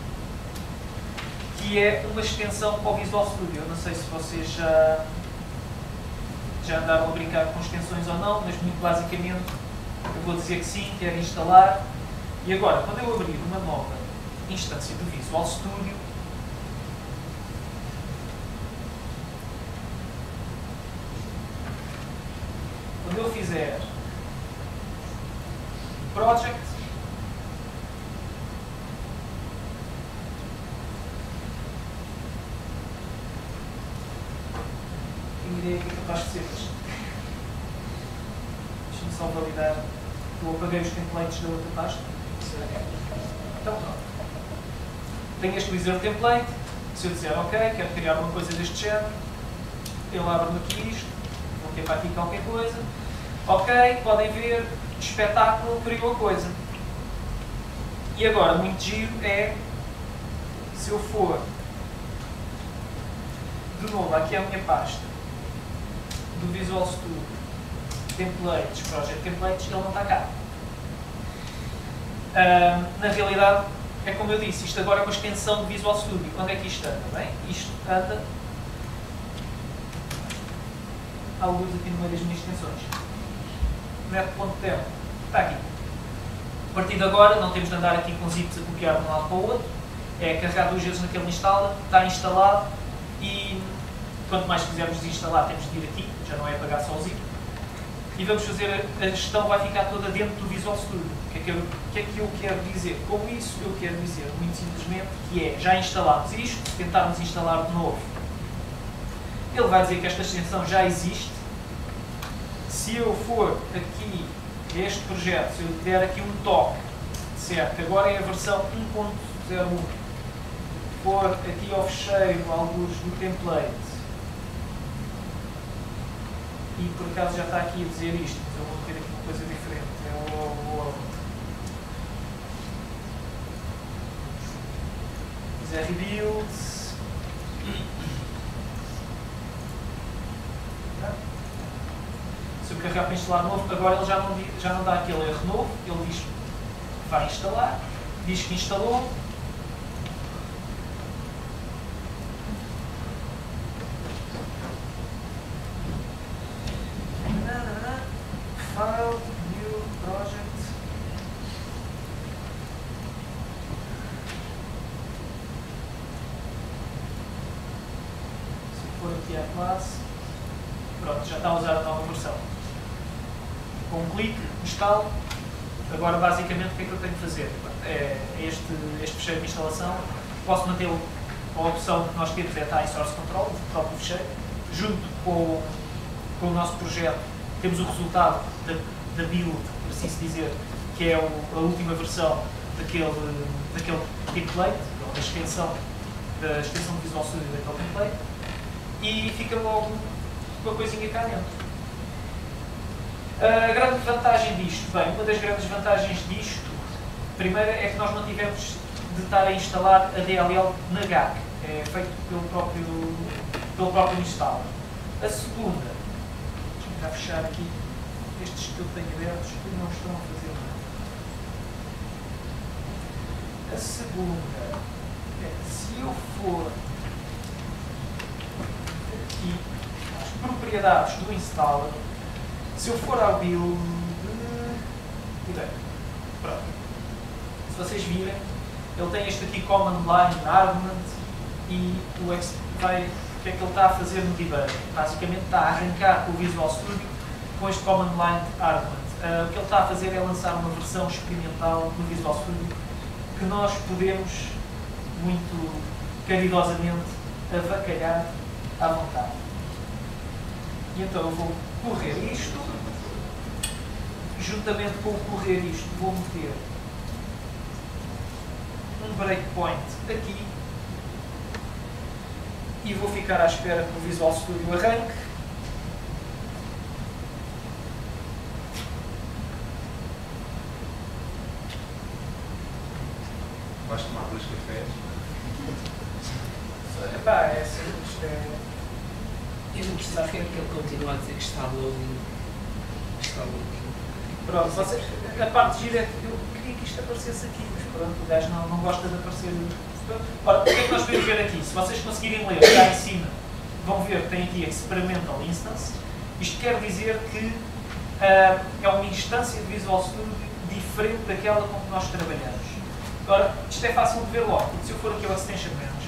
que é uma extensão para o Visual Studio. Eu não sei se vocês já andaram a brincar com extensões ou não, mas muito basicamente eu vou dizer que sim, quero instalar. E agora, quando eu abrir uma nova instância do Visual Studio, quando eu fizer Project, tenho ideia que é capaz de ser isto. Deixa-me só validar. Eu apaguei os templates da outra pasta. Então pronto. Tenho este Wizard Template. Se eu disser ok, quero criar uma coisa deste género, ele abre-me aqui isto. Vou ter para aqui qualquer coisa. Ok, podem ver, espetáculo, criou a coisa. E agora, muito giro é, se eu for de novo aqui à minha pasta do Visual Studio, Templates, Project Templates, ele não está cá. Na realidade, é como eu disse, isto agora é uma extensão do Visual Studio. Onde é que isto anda? Bem, isto anda à luz aqui numa das minhas extensões. Net.temp está aqui. A partir de agora, não temos de andar aqui com zips a copiar de um lado para o outro. É carregar 2 vezes naquele instala, está instalado e quanto mais quisermos desinstalar, temos de ir aqui, já não é apagar só o zip. E vamos fazer, a gestão vai ficar toda dentro do Visual Studio. O que é que eu quero dizer? Com isso, eu quero dizer, muito simplesmente, que é, já instalámos isto, se tentarmos instalar de novo, ele vai dizer que esta extensão já existe. Se eu for aqui a este projeto, se eu der aqui um toque, certo, agora é a versão 1.01, for aqui ao fecheiro, alguns do template, e por acaso já está aqui a dizer isto, mas eu vou ter aqui uma coisa diferente, é o fizer rebuild, se eu carregar para instalar novo, agora ele já não dá aquele erro novo, ele diz que vai instalar, diz que instalou. File, New Project. Se for aqui à classe, pronto, já está a usar a nova versão. Com um clique, instalo. Agora, basicamente, o que é que eu tenho que fazer? É este fecheiro de instalação. Posso manter a opção que nós temos, é Time Source Control, o próprio fecheiro, junto com o nosso projeto. Temos o resultado da build, por assim se dizer, que é a última versão daquele template, da extensão do Visual Studio daquele template, e fica logo uma coisinha cá dentro. A grande vantagem disto, bem, uma das grandes vantagens disto, primeira é que nós não tivemos de estar a instalar a DLL na GAC, é feito pelo próprio installer. A segunda, deixa-me cá fechar aqui estes que eu tenho abertos que não estão a fazer nada. A segunda é, se eu for aqui às propriedades do installer, se eu for ao build, pronto. Se vocês virem, ele tem este aqui Command Line Argument e o que é que ele está a fazer no debug? Basicamente está a arrancar com o Visual Studio com este Command Line Argument. O que ele está a fazer é lançar uma versão experimental do Visual Studio que nós podemos, muito caridosamente, avacalhar à vontade. E então eu vou correr isto, juntamente com o correr isto, vou meter um breakpoint aqui e vou ficar à espera que o Visual Studio arranque. Vais tomar 2 cafés? Epá, é assim, isto é... Eu não percebo porque é que ele continua a dizer que está loading. Está loading. Pronto, vocês, a parte gira é que eu queria que isto aparecesse aqui, mas pronto, o gajo não gosta de aparecer. Ora, o que é que nós podemos ver aqui? Se vocês conseguirem ler cá em cima, vão ver que tem aqui Experimental Instance. Isto quer dizer que é uma instância de Visual Studio diferente daquela com que nós trabalhamos. Agora, isto é fácil de ver logo, porque se eu for aqui ao Extension Manager,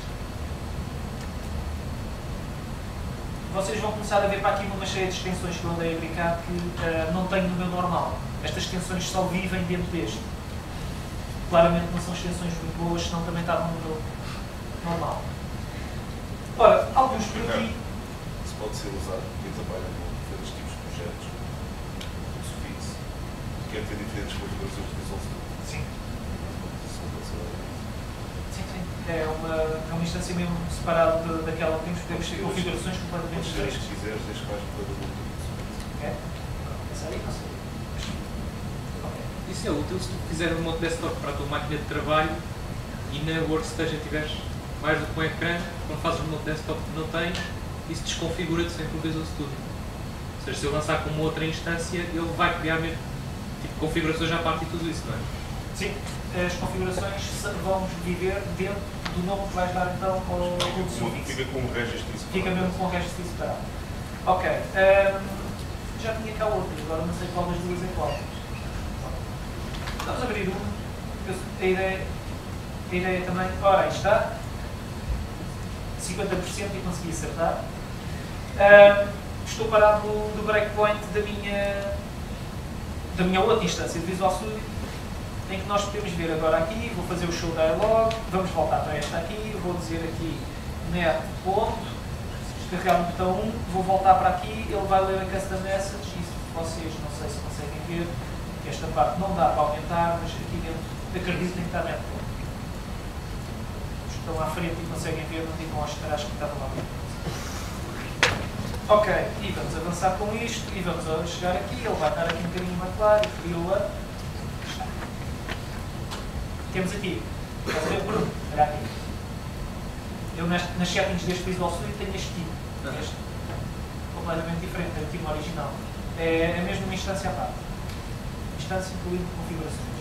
vocês vão começar a ver para aqui uma cheia de extensões que eu andei a brincar que não tenho no meu normal. Estas extensões só vivem dentro deste. Claramente não são extensões muito boas, senão também estavam no meu normal. Ora, alguns por aqui. Isso pode ser usado quem trabalha com diferentes tipos de projetos, como Sufix, que quer ter diferentes configurações de Visual Studio. Sim. Isso pode ser Sim, sim. É uma instância mesmo separada daquela que temos, podemos ter configurações completamente se diferentes. quiseres, deixa mais para o Sufix. É? Essa aí não sei. Isso é útil se tu fizeres um modo desktop para a tua máquina de trabalho e na workstation tiveres mais do que um ecrã, quando fazes um modo desktop que não tens, isso desconfigura-te sempre o Visual Studio. Ou seja, se eu lançar com uma outra instância, ele vai criar mesmo tipo, configurações à parte e tudo isso, não é? Sim, as configurações vão viver dentro do nome que vais dar então ao Sufix. Fica com um registro separado. Fica mesmo com o resto separado. Ok. Já tinha cá outro, agora não sei qual das duas é qual. Vamos abrir um. A ideia também. Ora, aí está. 50% e consegui acertar. Estou parado do breakpoint da minha outra instância de Visual Studio, em que nós podemos ver agora aqui, vou fazer o show dialog, vamos voltar para esta aqui, vou dizer aqui net ponto, descarregar o botão 1, vou voltar para aqui, ele vai ler a custom message, e se vocês não sei se conseguem ver, que esta parte não dá para aumentar, mas aqui dentro acreditem que está net ponto. Estão à frente e conseguem ver, não digam aos caras que estava lá. Ok, e vamos avançar com isto, e vamos chegar aqui, ele vai estar aqui um bocadinho mais claro, e frio-a. Temos aqui, estás a ver, Bruno? Olha aqui. Eu nas settings deste Visual Studio tenho este tipo. Este, completamente diferente, é o tipo original. É mesmo uma instância à parte. Instância incluindo configurações.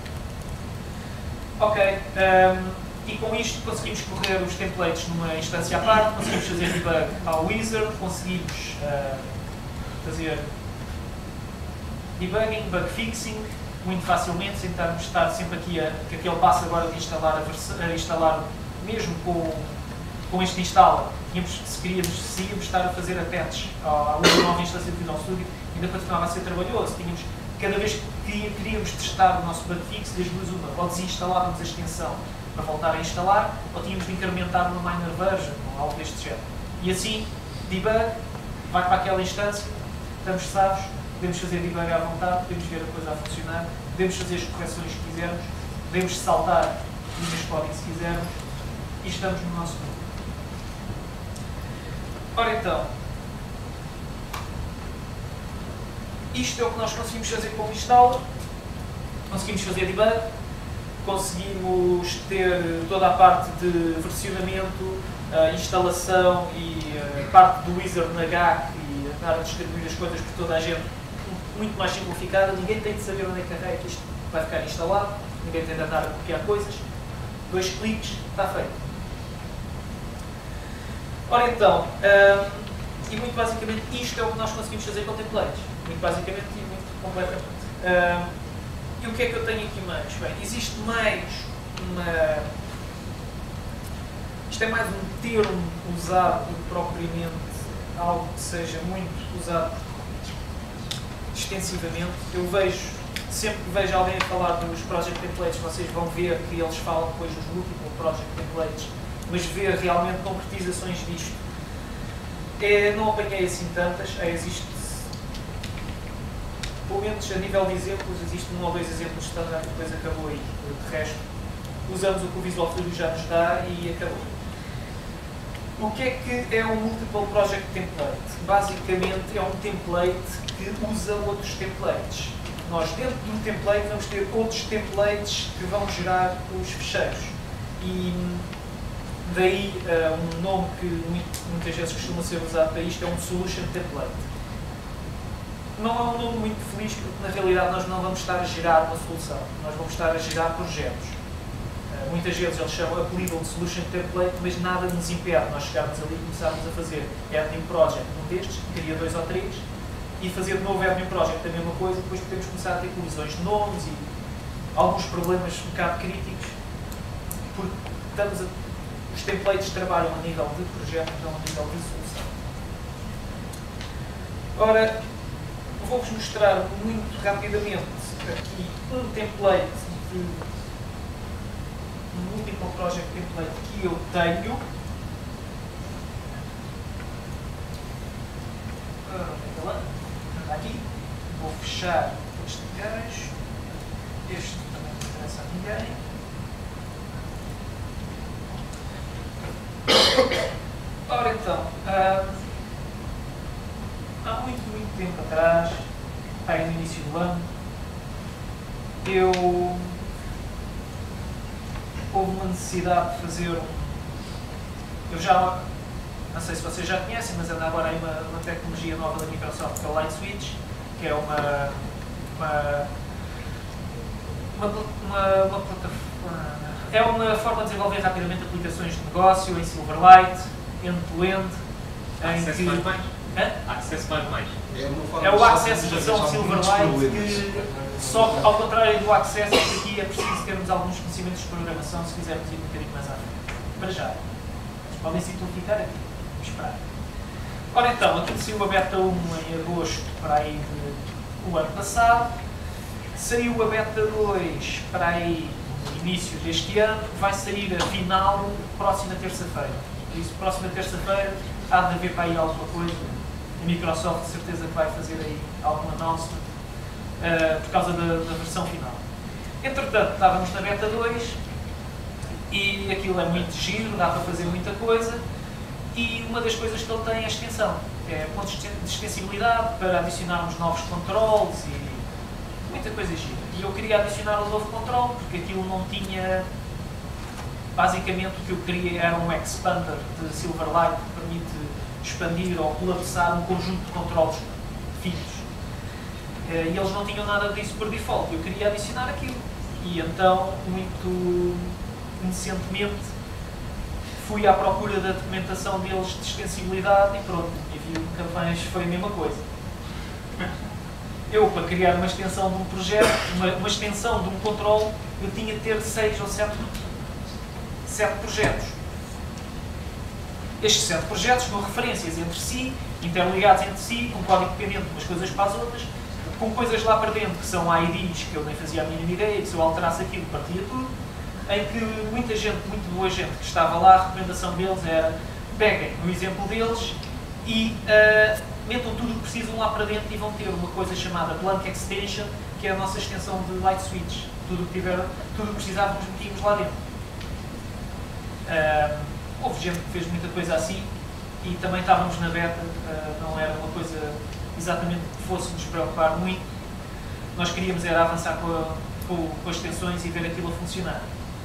Ok, e com isto conseguimos correr os templates numa instância à parte, conseguimos fazer debug ao wizard, conseguimos fazer debugging, bug fixing, muito facilmente, sem estar sempre aqui que aquele passo agora de instalar a instalar, mesmo com este instala, se íamos estar a fazer attach à nova instância do Visual Studio, ainda continuava a ser trabalhoso. Tínhamos, cada vez que queríamos testar o nosso bug fix, das duas uma, ou desinstalávamos a extensão para voltar a instalar, ou tínhamos de incrementar uma minor version, ou algo deste género. E assim, debug, vai para aquela instância, estamos salvos, podemos fazer debug à vontade, podemos ver a coisa a funcionar, podemos fazer as correções que quisermos, podemos saltar linhas de código se quisermos, e estamos no nosso mundo. Ora então, isto é o que nós conseguimos fazer com o install, conseguimos fazer debug, conseguimos ter toda a parte de versionamento, instalação e parte do wizard na GAC e andar a distribuir as coisas por toda a gente muito mais simplificada. Ninguém tem de saber onde é que carrega, que isto vai ficar instalado, ninguém tem de andar a copiar coisas. 2 cliques, está feito. Ora então, e muito basicamente isto é o que nós conseguimos fazer com templates. Muito basicamente e muito completamente. E o que é que eu tenho aqui mais? Bem, existe mais uma... Isto é mais um termo usado do que propriamente algo que seja muito usado extensivamente. Eu vejo, sempre que vejo alguém falar dos Project Templates, vocês vão ver que eles falam depois dos Multiple Project Templates, mas ver realmente concretizações disto, não apanhei assim tantas. Existe, pelo menos a nível de exemplos, existe 1 ou 2 exemplos standard e depois acabou aí. De resto, usamos o que o Visual Studio já nos dá e acabou. O que é um Multiple Project Template? Basicamente é um template que usa outros templates. Nós dentro do template vamos ter outros templates que vão gerar os ficheiros. E daí um nome que muitas vezes costuma ser usado para isto é um Solution Template. Não é um nome muito feliz porque na realidade nós não vamos estar a gerar uma solução, nós vamos estar a gerar projetos. Muitas vezes eles apelidam de Solution Template, mas nada nos impede nós chegarmos ali e começarmos a fazer Admin Project, um destes, cria 2 ou 3, e fazer de novo Admin Project a mesma coisa, depois podemos começar a ter colisões de nomes e alguns problemas um bocado críticos, porque os templates trabalham a nível de projeto, não a nível de solução. Ora, vou-vos mostrar muito rapidamente aqui um template de Multiple Project Template que eu tenho. Aqui. Vou fechar este gajo. Este também não interessa a ninguém. Ora então, há muito tempo atrás, aí no início do ano, houve uma necessidade de fazer eu já, não sei se vocês já conhecem, mas anda agora aí uma tecnologia nova da Microsoft, que é o Light Switch, que é uma plataforma, é uma forma de desenvolver rapidamente aplicações de negócio em Silverlight, end-to-end. Access mais mais? Access mais mais. É o Access versão Silverlight, que só que, ao contrário do Access, aqui é preciso termos alguns conhecimentos de programação se quisermos ir um bocadinho mais à frente. Para já. Vocês podem simplificar aqui. Vamos esperar. Ora então, aqui saiu a Beta 1 em agosto para aí do ano passado. Saiu a Beta 2 para aí no início deste ano. Vai sair a final próxima terça-feira. Por isso, próxima terça-feira há de haver para aí alguma coisa. A Microsoft de certeza que vai fazer aí algum announcement por causa da versão final. Entretanto, estávamos na Beta 2 e aquilo é muito giro, dá para fazer muita coisa e uma das coisas que ele tem é a extensão. É pontos de extensibilidade para adicionarmos novos controles e muita coisa gira. E eu queria adicionar um novo controle porque aquilo não tinha... Basicamente o que eu queria era um expander de Silverlight que permite expandir ou colapsar um conjunto de controles finos. E eles não tinham nada disso por default. Eu queria adicionar aquilo. E então, muito inocentemente, fui à procura da documentação deles de extensibilidade e pronto, e vi que Cavanhas foi a mesma coisa. Eu, para criar uma extensão de um projeto, uma extensão de um controle, eu tinha de ter 6 ou 7 projetos. Estes 7 projetos dão referências entre si, interligados entre si, com código dependente de umas coisas para as outras, com coisas lá para dentro que são IDs que eu nem fazia a mínima ideia, que se eu alterasse aquilo partia tudo, em que muita gente, muito boa gente que estava lá, a recomendação deles era peguem no exemplo deles e metam tudo o que precisam lá para dentro e vão ter uma coisa chamada Blank Extension, que é a nossa extensão de Light Switch. Tudo o que precisávamos metíamos lá dentro. Houve gente que fez muita coisa assim e também estávamos na beta, não era uma coisa exatamente que fosse nos preocupar muito. Nós queríamos era avançar com as extensões e ver aquilo a funcionar.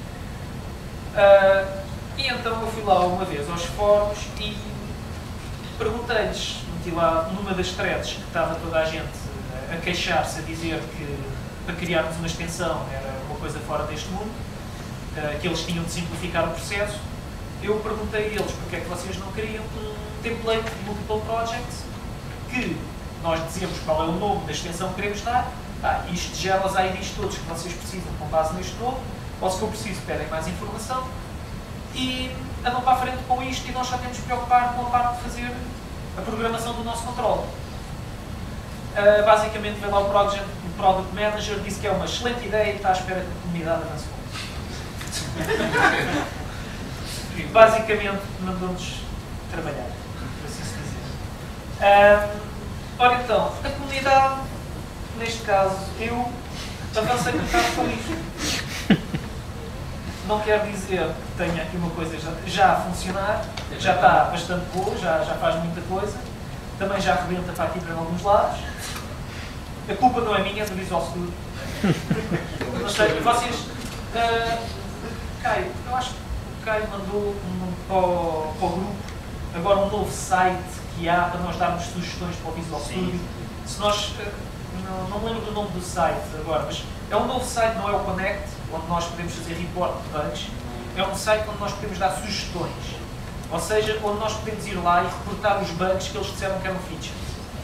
E então eu fui lá uma vez aos fóruns e perguntei-lhes, meti lá numa das threads que estava toda a gente a queixar-se, a dizer que para criarmos uma extensão era uma coisa fora deste mundo, que eles tinham de simplificar o processo. Eu perguntei a eles porque é que vocês não queriam um template de multiple projects que nós dizemos qual é o nome da extensão que queremos dar, isto gera os IDs todos que vocês precisam com base neste nome, ou se for preciso pedem mais informação e andam para a frente com isto e nós só temos de preocupar com a parte de fazer a programação do nosso controle. Basicamente veio lá o Product Manager, disse que é uma excelente ideia e está à espera que a comunidade avance com isso. Basicamente mandou-nos trabalhar, por assim se dizer. Ora então, a comunidade, neste caso eu, avancei um bocado com isto. não quer dizer que tenha aqui uma coisa já a funcionar, já está bastante boa, já faz muita coisa, também já arrebenta para aqui para alguns lados. A culpa não é minha, é do Visual Studio. Não sei, vocês... Caio, eu acho que o Caio mandou para o grupo agora um novo site que há para nós darmos sugestões para o Visual Studio. Se nós... não me lembro do nome do site agora, mas é um novo site, não é o Connect, onde nós podemos fazer report de bugs. É um site onde nós podemos dar sugestões. Ou seja, onde nós podemos ir lá e reportar os bugs que eles disseram que eram features.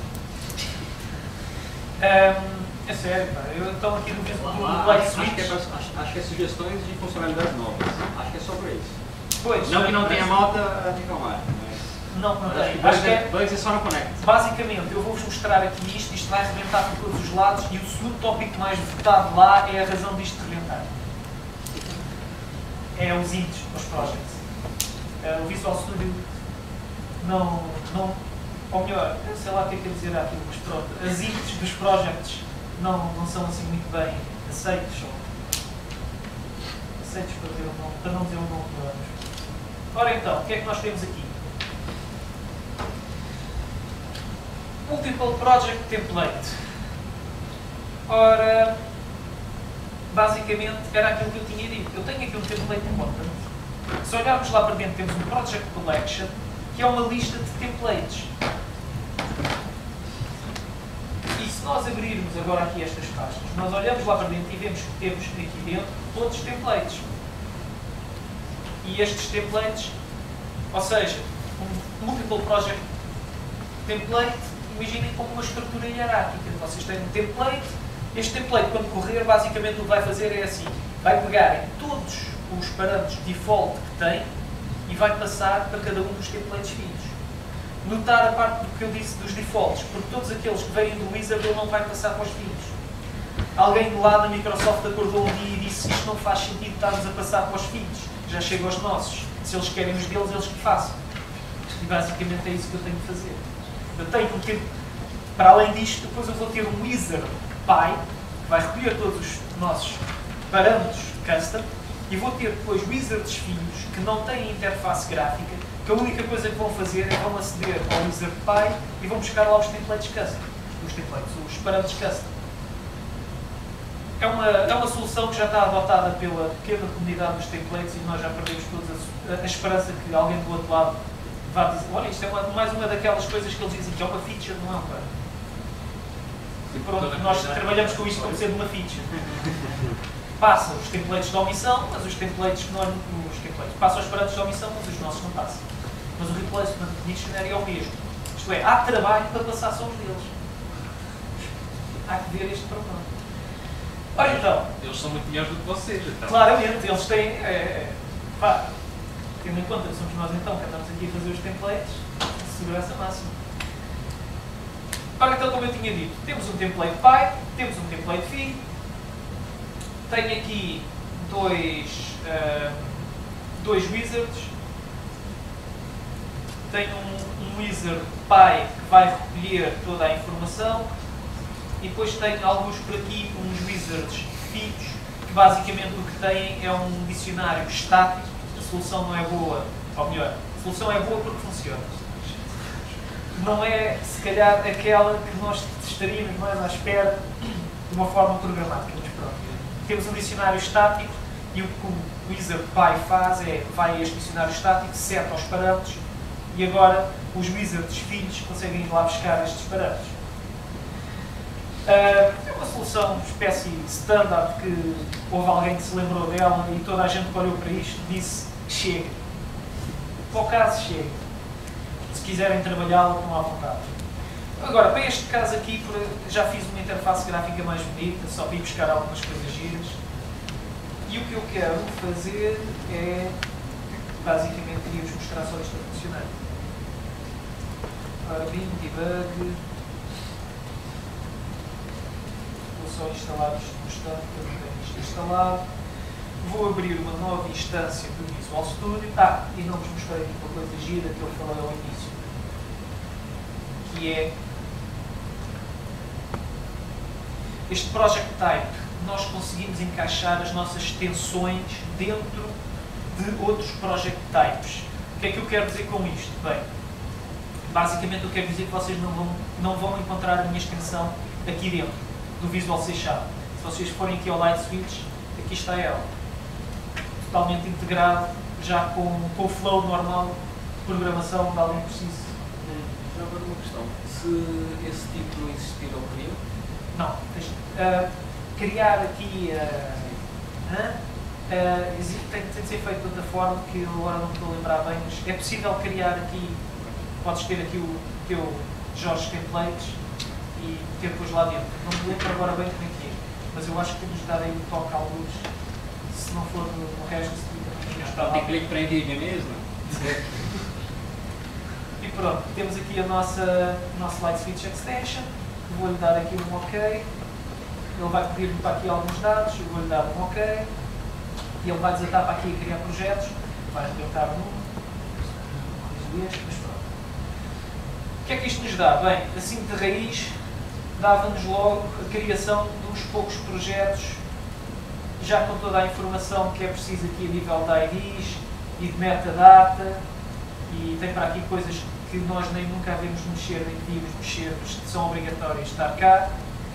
É sério, pá. Eu estou aqui no Light Switch. Acho que é sugestões de funcionalidades novas. Acho que é sobre isso. Pois, não que não tenha malta a reclamar. Não tem. Acho que bugs é só no Connect. Basicamente, eu vou-vos mostrar aqui isto vai arrebentar por todos os lados e o segundo tópico mais votado lá é a razão disto rebentar. É os IDs, os projects. O Visual Studio ou melhor, sei lá o que é que eu dizer aquilo, mas pronto, as IDs dos projects não são assim muito bem aceitos, para não dizer o nome de anos. Ora então, o que é que nós temos aqui? Multiple Project Template. Ora, basicamente era aquilo que eu tinha dito. Eu tenho aqui um template content. Se olharmos lá para dentro, temos um Project Collection, que é uma lista de templates. E se nós abrirmos agora aqui estas pastas, nós olhamos lá para dentro e vemos que temos aqui dentro outros templates. E estes templates, ou seja, um Multiple Project Template, imaginem como uma estrutura hierárquica. Vocês têm um template, este template, quando correr, basicamente o que vai fazer é assim: vai pegar em todos os parâmetros default que tem e vai passar para cada um dos templates filhos. Notar a parte do que eu disse dos defaults, porque todos aqueles que vêm do Wizard ele não vai passar para os filhos. Alguém de lá da Microsoft acordou um dia e disse: isto não faz sentido estarmos a passar para os filhos, já chega aos nossos. Se eles querem os deles, eles que façam. E basicamente é isso que eu tenho que fazer. Eu tenho que ter, para além disto, depois eu vou ter um Wizard Py, que vai recolher todos os nossos parâmetros custom, e vou ter depois Wizards filhos que não têm interface gráfica, que a única coisa que vão fazer é vão aceder ao Wizard Py e vão buscar lá os templates custom, os parâmetros custom. É uma solução que já está adotada pela pequena comunidade dos templates e nós já perdemos toda a esperança que alguém do outro lado vá dizer: olha, isto é mais uma daquelas coisas que eles dizem que é uma feature, não é um bug. E pronto, nós trabalhamos com isto como sendo uma feature. Passa os templates de omissão, mas os templates que nós... Passa os parâmetros de omissão, mas os nossos não passam. Mas o replacement dictionary é o mesmo. Isto é, há trabalho para passar só os deles. Há que ver este problema. Ora então... Eles são muito melhores do que vocês, então. Claramente, eles têm... tendo em conta que somos nós então que andamos aqui a fazer os templates, de segurança máxima. Ora então, como eu tinha dito, temos um template Py, temos um template Fi. Tenho aqui dois wizards. Tenho um wizard Py que vai recolher toda a informação. E depois tenho alguns por aqui, uns wizards filhos, que basicamente o que têm é um dicionário estático. A solução não é boa, ou melhor, a solução é boa porque funciona. Não é, se calhar, aquela que nós estaríamos mais à espera de uma forma programática. Mas pronto. Temos um dicionário estático e o que o Wizard Py faz é, vai a este dicionário estático, seta os parâmetros e agora os Wizards filhos conseguem ir lá buscar estes parâmetros. É uma solução, uma espécie de standard que houve alguém que se lembrou dela e toda a gente que olhou para isto disse: chega. Para o caso, chega. Se quiserem trabalhá-la, estão à vontade. Agora, para este caso aqui, já fiz uma interface gráfica mais bonita, só para ir buscar algumas coisas giras. E o que eu quero fazer é, basicamente, queria-vos mostrar só isto a funcionar. Ora, bin, debug. Vou só instalar isto no instante, para não ter isto instalado. Vou abrir uma nova instância do Visual Studio. E não vos mostrei aqui uma coisa gira que eu falei ao início, que é este Project Type nós conseguimos encaixar as nossas extensões dentro de outros project types. O que é que eu quero dizer com isto? Bem, basicamente eu quero dizer que vocês não vão encontrar a minha extensão aqui dentro do Visual C#. Se vocês forem aqui ao Light Switch, aqui está ela. Totalmente integrado, já com o flow normal de programação de alguém preciso. Já agora uma questão. Se esse tipo não existir, não queria? Não. Criar aqui... tem de ser feito de outra forma, que eu agora não me estou a lembrar bem, mas é possível criar aqui... Podes ter aqui o teu Jorge Templates e ter depois lá dentro. Não me lembro agora bem como é que é, mas eu acho que temos de dar aí um toque à luz. Se não for no resto, Tem clique para envio mesmo? E pronto, temos aqui a nossa Light Switch Extension. Vou-lhe dar aqui um OK. Ele vai pedir-me para aqui alguns dados, eu vou-lhe dar um OK. E ele vai desatar para aqui a criar projetos. Vai arrebentar o número. Mas pronto. O que é que isto nos dá? Bem, assim de raiz, dava-nos logo a criação de uns poucos projetos, já com toda a informação que é preciso aqui a nível de IDs e de metadata, e tem para aqui coisas que nós nem nunca havemos de mexer, nem devíamos mexer, mas que são obrigatórias de estar cá.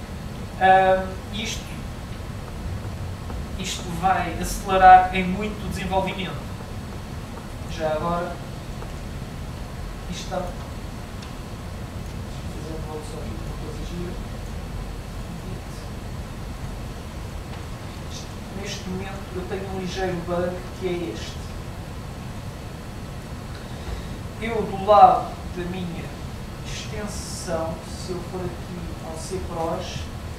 Isto vai acelerar em muito o desenvolvimento. Já agora, isto está... Deixa eu fazer só aqui uma coisa gira. Neste momento eu tenho um ligeiro bug que é este. Eu, do lado da minha extensão, se eu for aqui ao CPROS,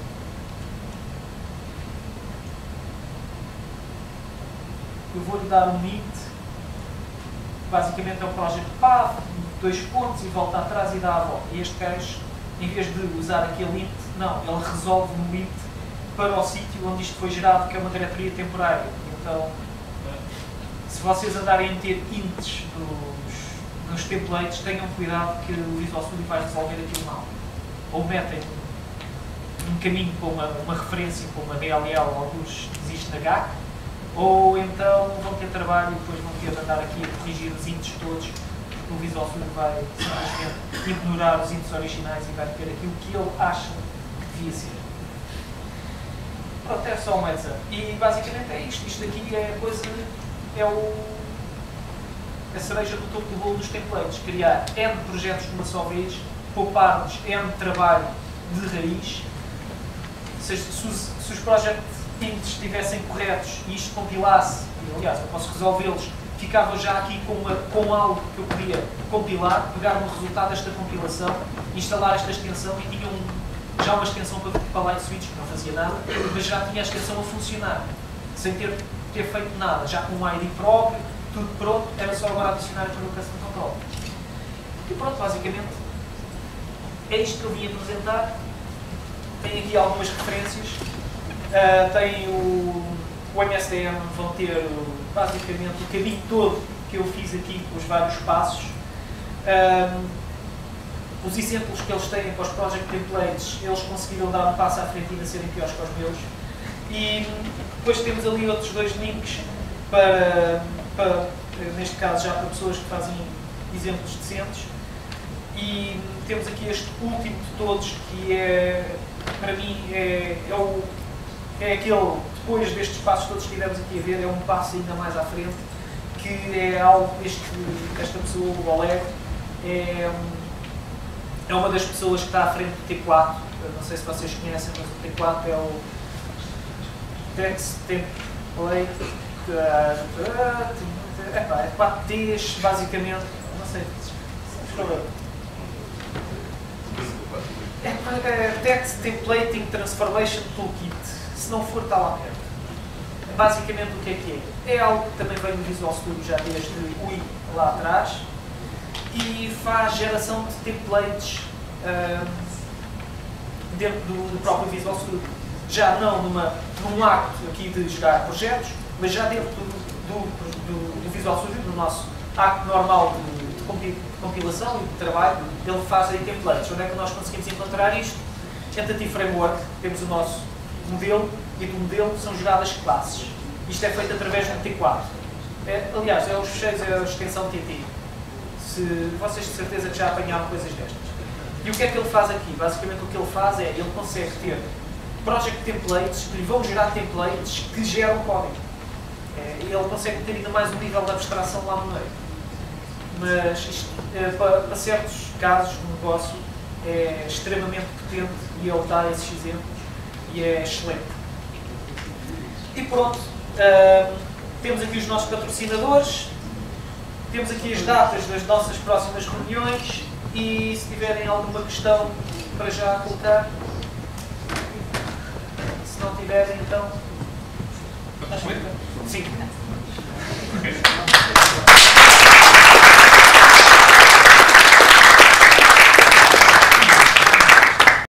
eu vou-lhe dar um int, basicamente é um project path, 2 pontos e volta atrás e dá a volta. E este gajo, em vez de usar aquele int, não, ele resolve no int para o sítio onde isto foi gerado, que é uma diretoria temporária. Então, se vocês andarem a meter ints nos templates, tenham cuidado que o Visual Studio vai resolver aquilo mal. Ou metem um caminho para uma referência, para uma DLL, alguns existe na GAC, ou então vão ter trabalho e depois vão ter de andar aqui a corrigir os ints todos, porque o Visual Studio vai simplesmente ignorar os ints originais e vai ter aquilo que ele acha que devia ser. Pronto, é só um heads up. E basicamente é isto. Isto aqui é a coisa, a cereja do topo do bolo dos templates. Criar N projetos de uma só vez, poupar-nos N trabalho de raiz. Se os project ints estivessem corretos e isto compilasse, e, aliás, eu posso resolvê-los, ficava já aqui com algo que eu podia compilar, pegar no resultado desta compilação, instalar esta extensão e tinha já uma extensão para Light Switch, que não fazia nada, mas já tinha a extensão a funcionar, sem ter feito nada, já com um ID próprio, tudo pronto, era só agora adicionar a custom control. E pronto, basicamente, é isto que eu vim apresentar. Tem aqui algumas referências, tem o MSDM, vão ter basicamente o caminho todo que eu fiz aqui, com os vários passos. Os exemplos que eles têm para os project templates, eles conseguiram dar um passo à frente e ainda serem piores que os meus. E depois temos ali outros 2 links para, neste caso, já para pessoas que fazem exemplos decentes. E temos aqui este último de todos, que é, para mim, é aquele, depois destes passos todos que estivemos aqui a ver, é um passo ainda mais à frente, que é algo, esta pessoa, o Oleg, é uma das pessoas que está à frente do T4. Eu não sei se vocês conhecem, mas o T4 é o Text Template, é 4Ts, basicamente, não sei, é Text Templating Transformation Toolkit, se não for, está lá perto. Basicamente o que é? É algo que também vem do Visual Studio já desde o UI lá atrás, e faz geração de templates dentro do próprio Visual Studio. Já não num acto aqui de gerar projetos, mas já dentro do Visual Studio, no nosso acto normal de compilação e de trabalho, ele faz aí templates. Onde é que nós conseguimos encontrar isto? Entity Framework, temos o nosso modelo e do modelo são geradas classes. Isto é feito através de um T4. Aliás, os fecheiros é a extensão TT. Vocês de certeza que já apanharam coisas destas. E o que é que ele faz aqui? Basicamente o que ele faz é, ele consegue ter project templates que lhe vão gerar templates que geram código. Ele consegue ter ainda mais um nível de abstração lá no meio. Mas isto, para certos casos de negócio, é extremamente potente e ele dá esses exemplos e é excelente. E pronto, temos aqui os nossos patrocinadores, temos aqui as datas das nossas próximas reuniões e se tiverem alguma questão para já colocar, se não tiverem então... Sim.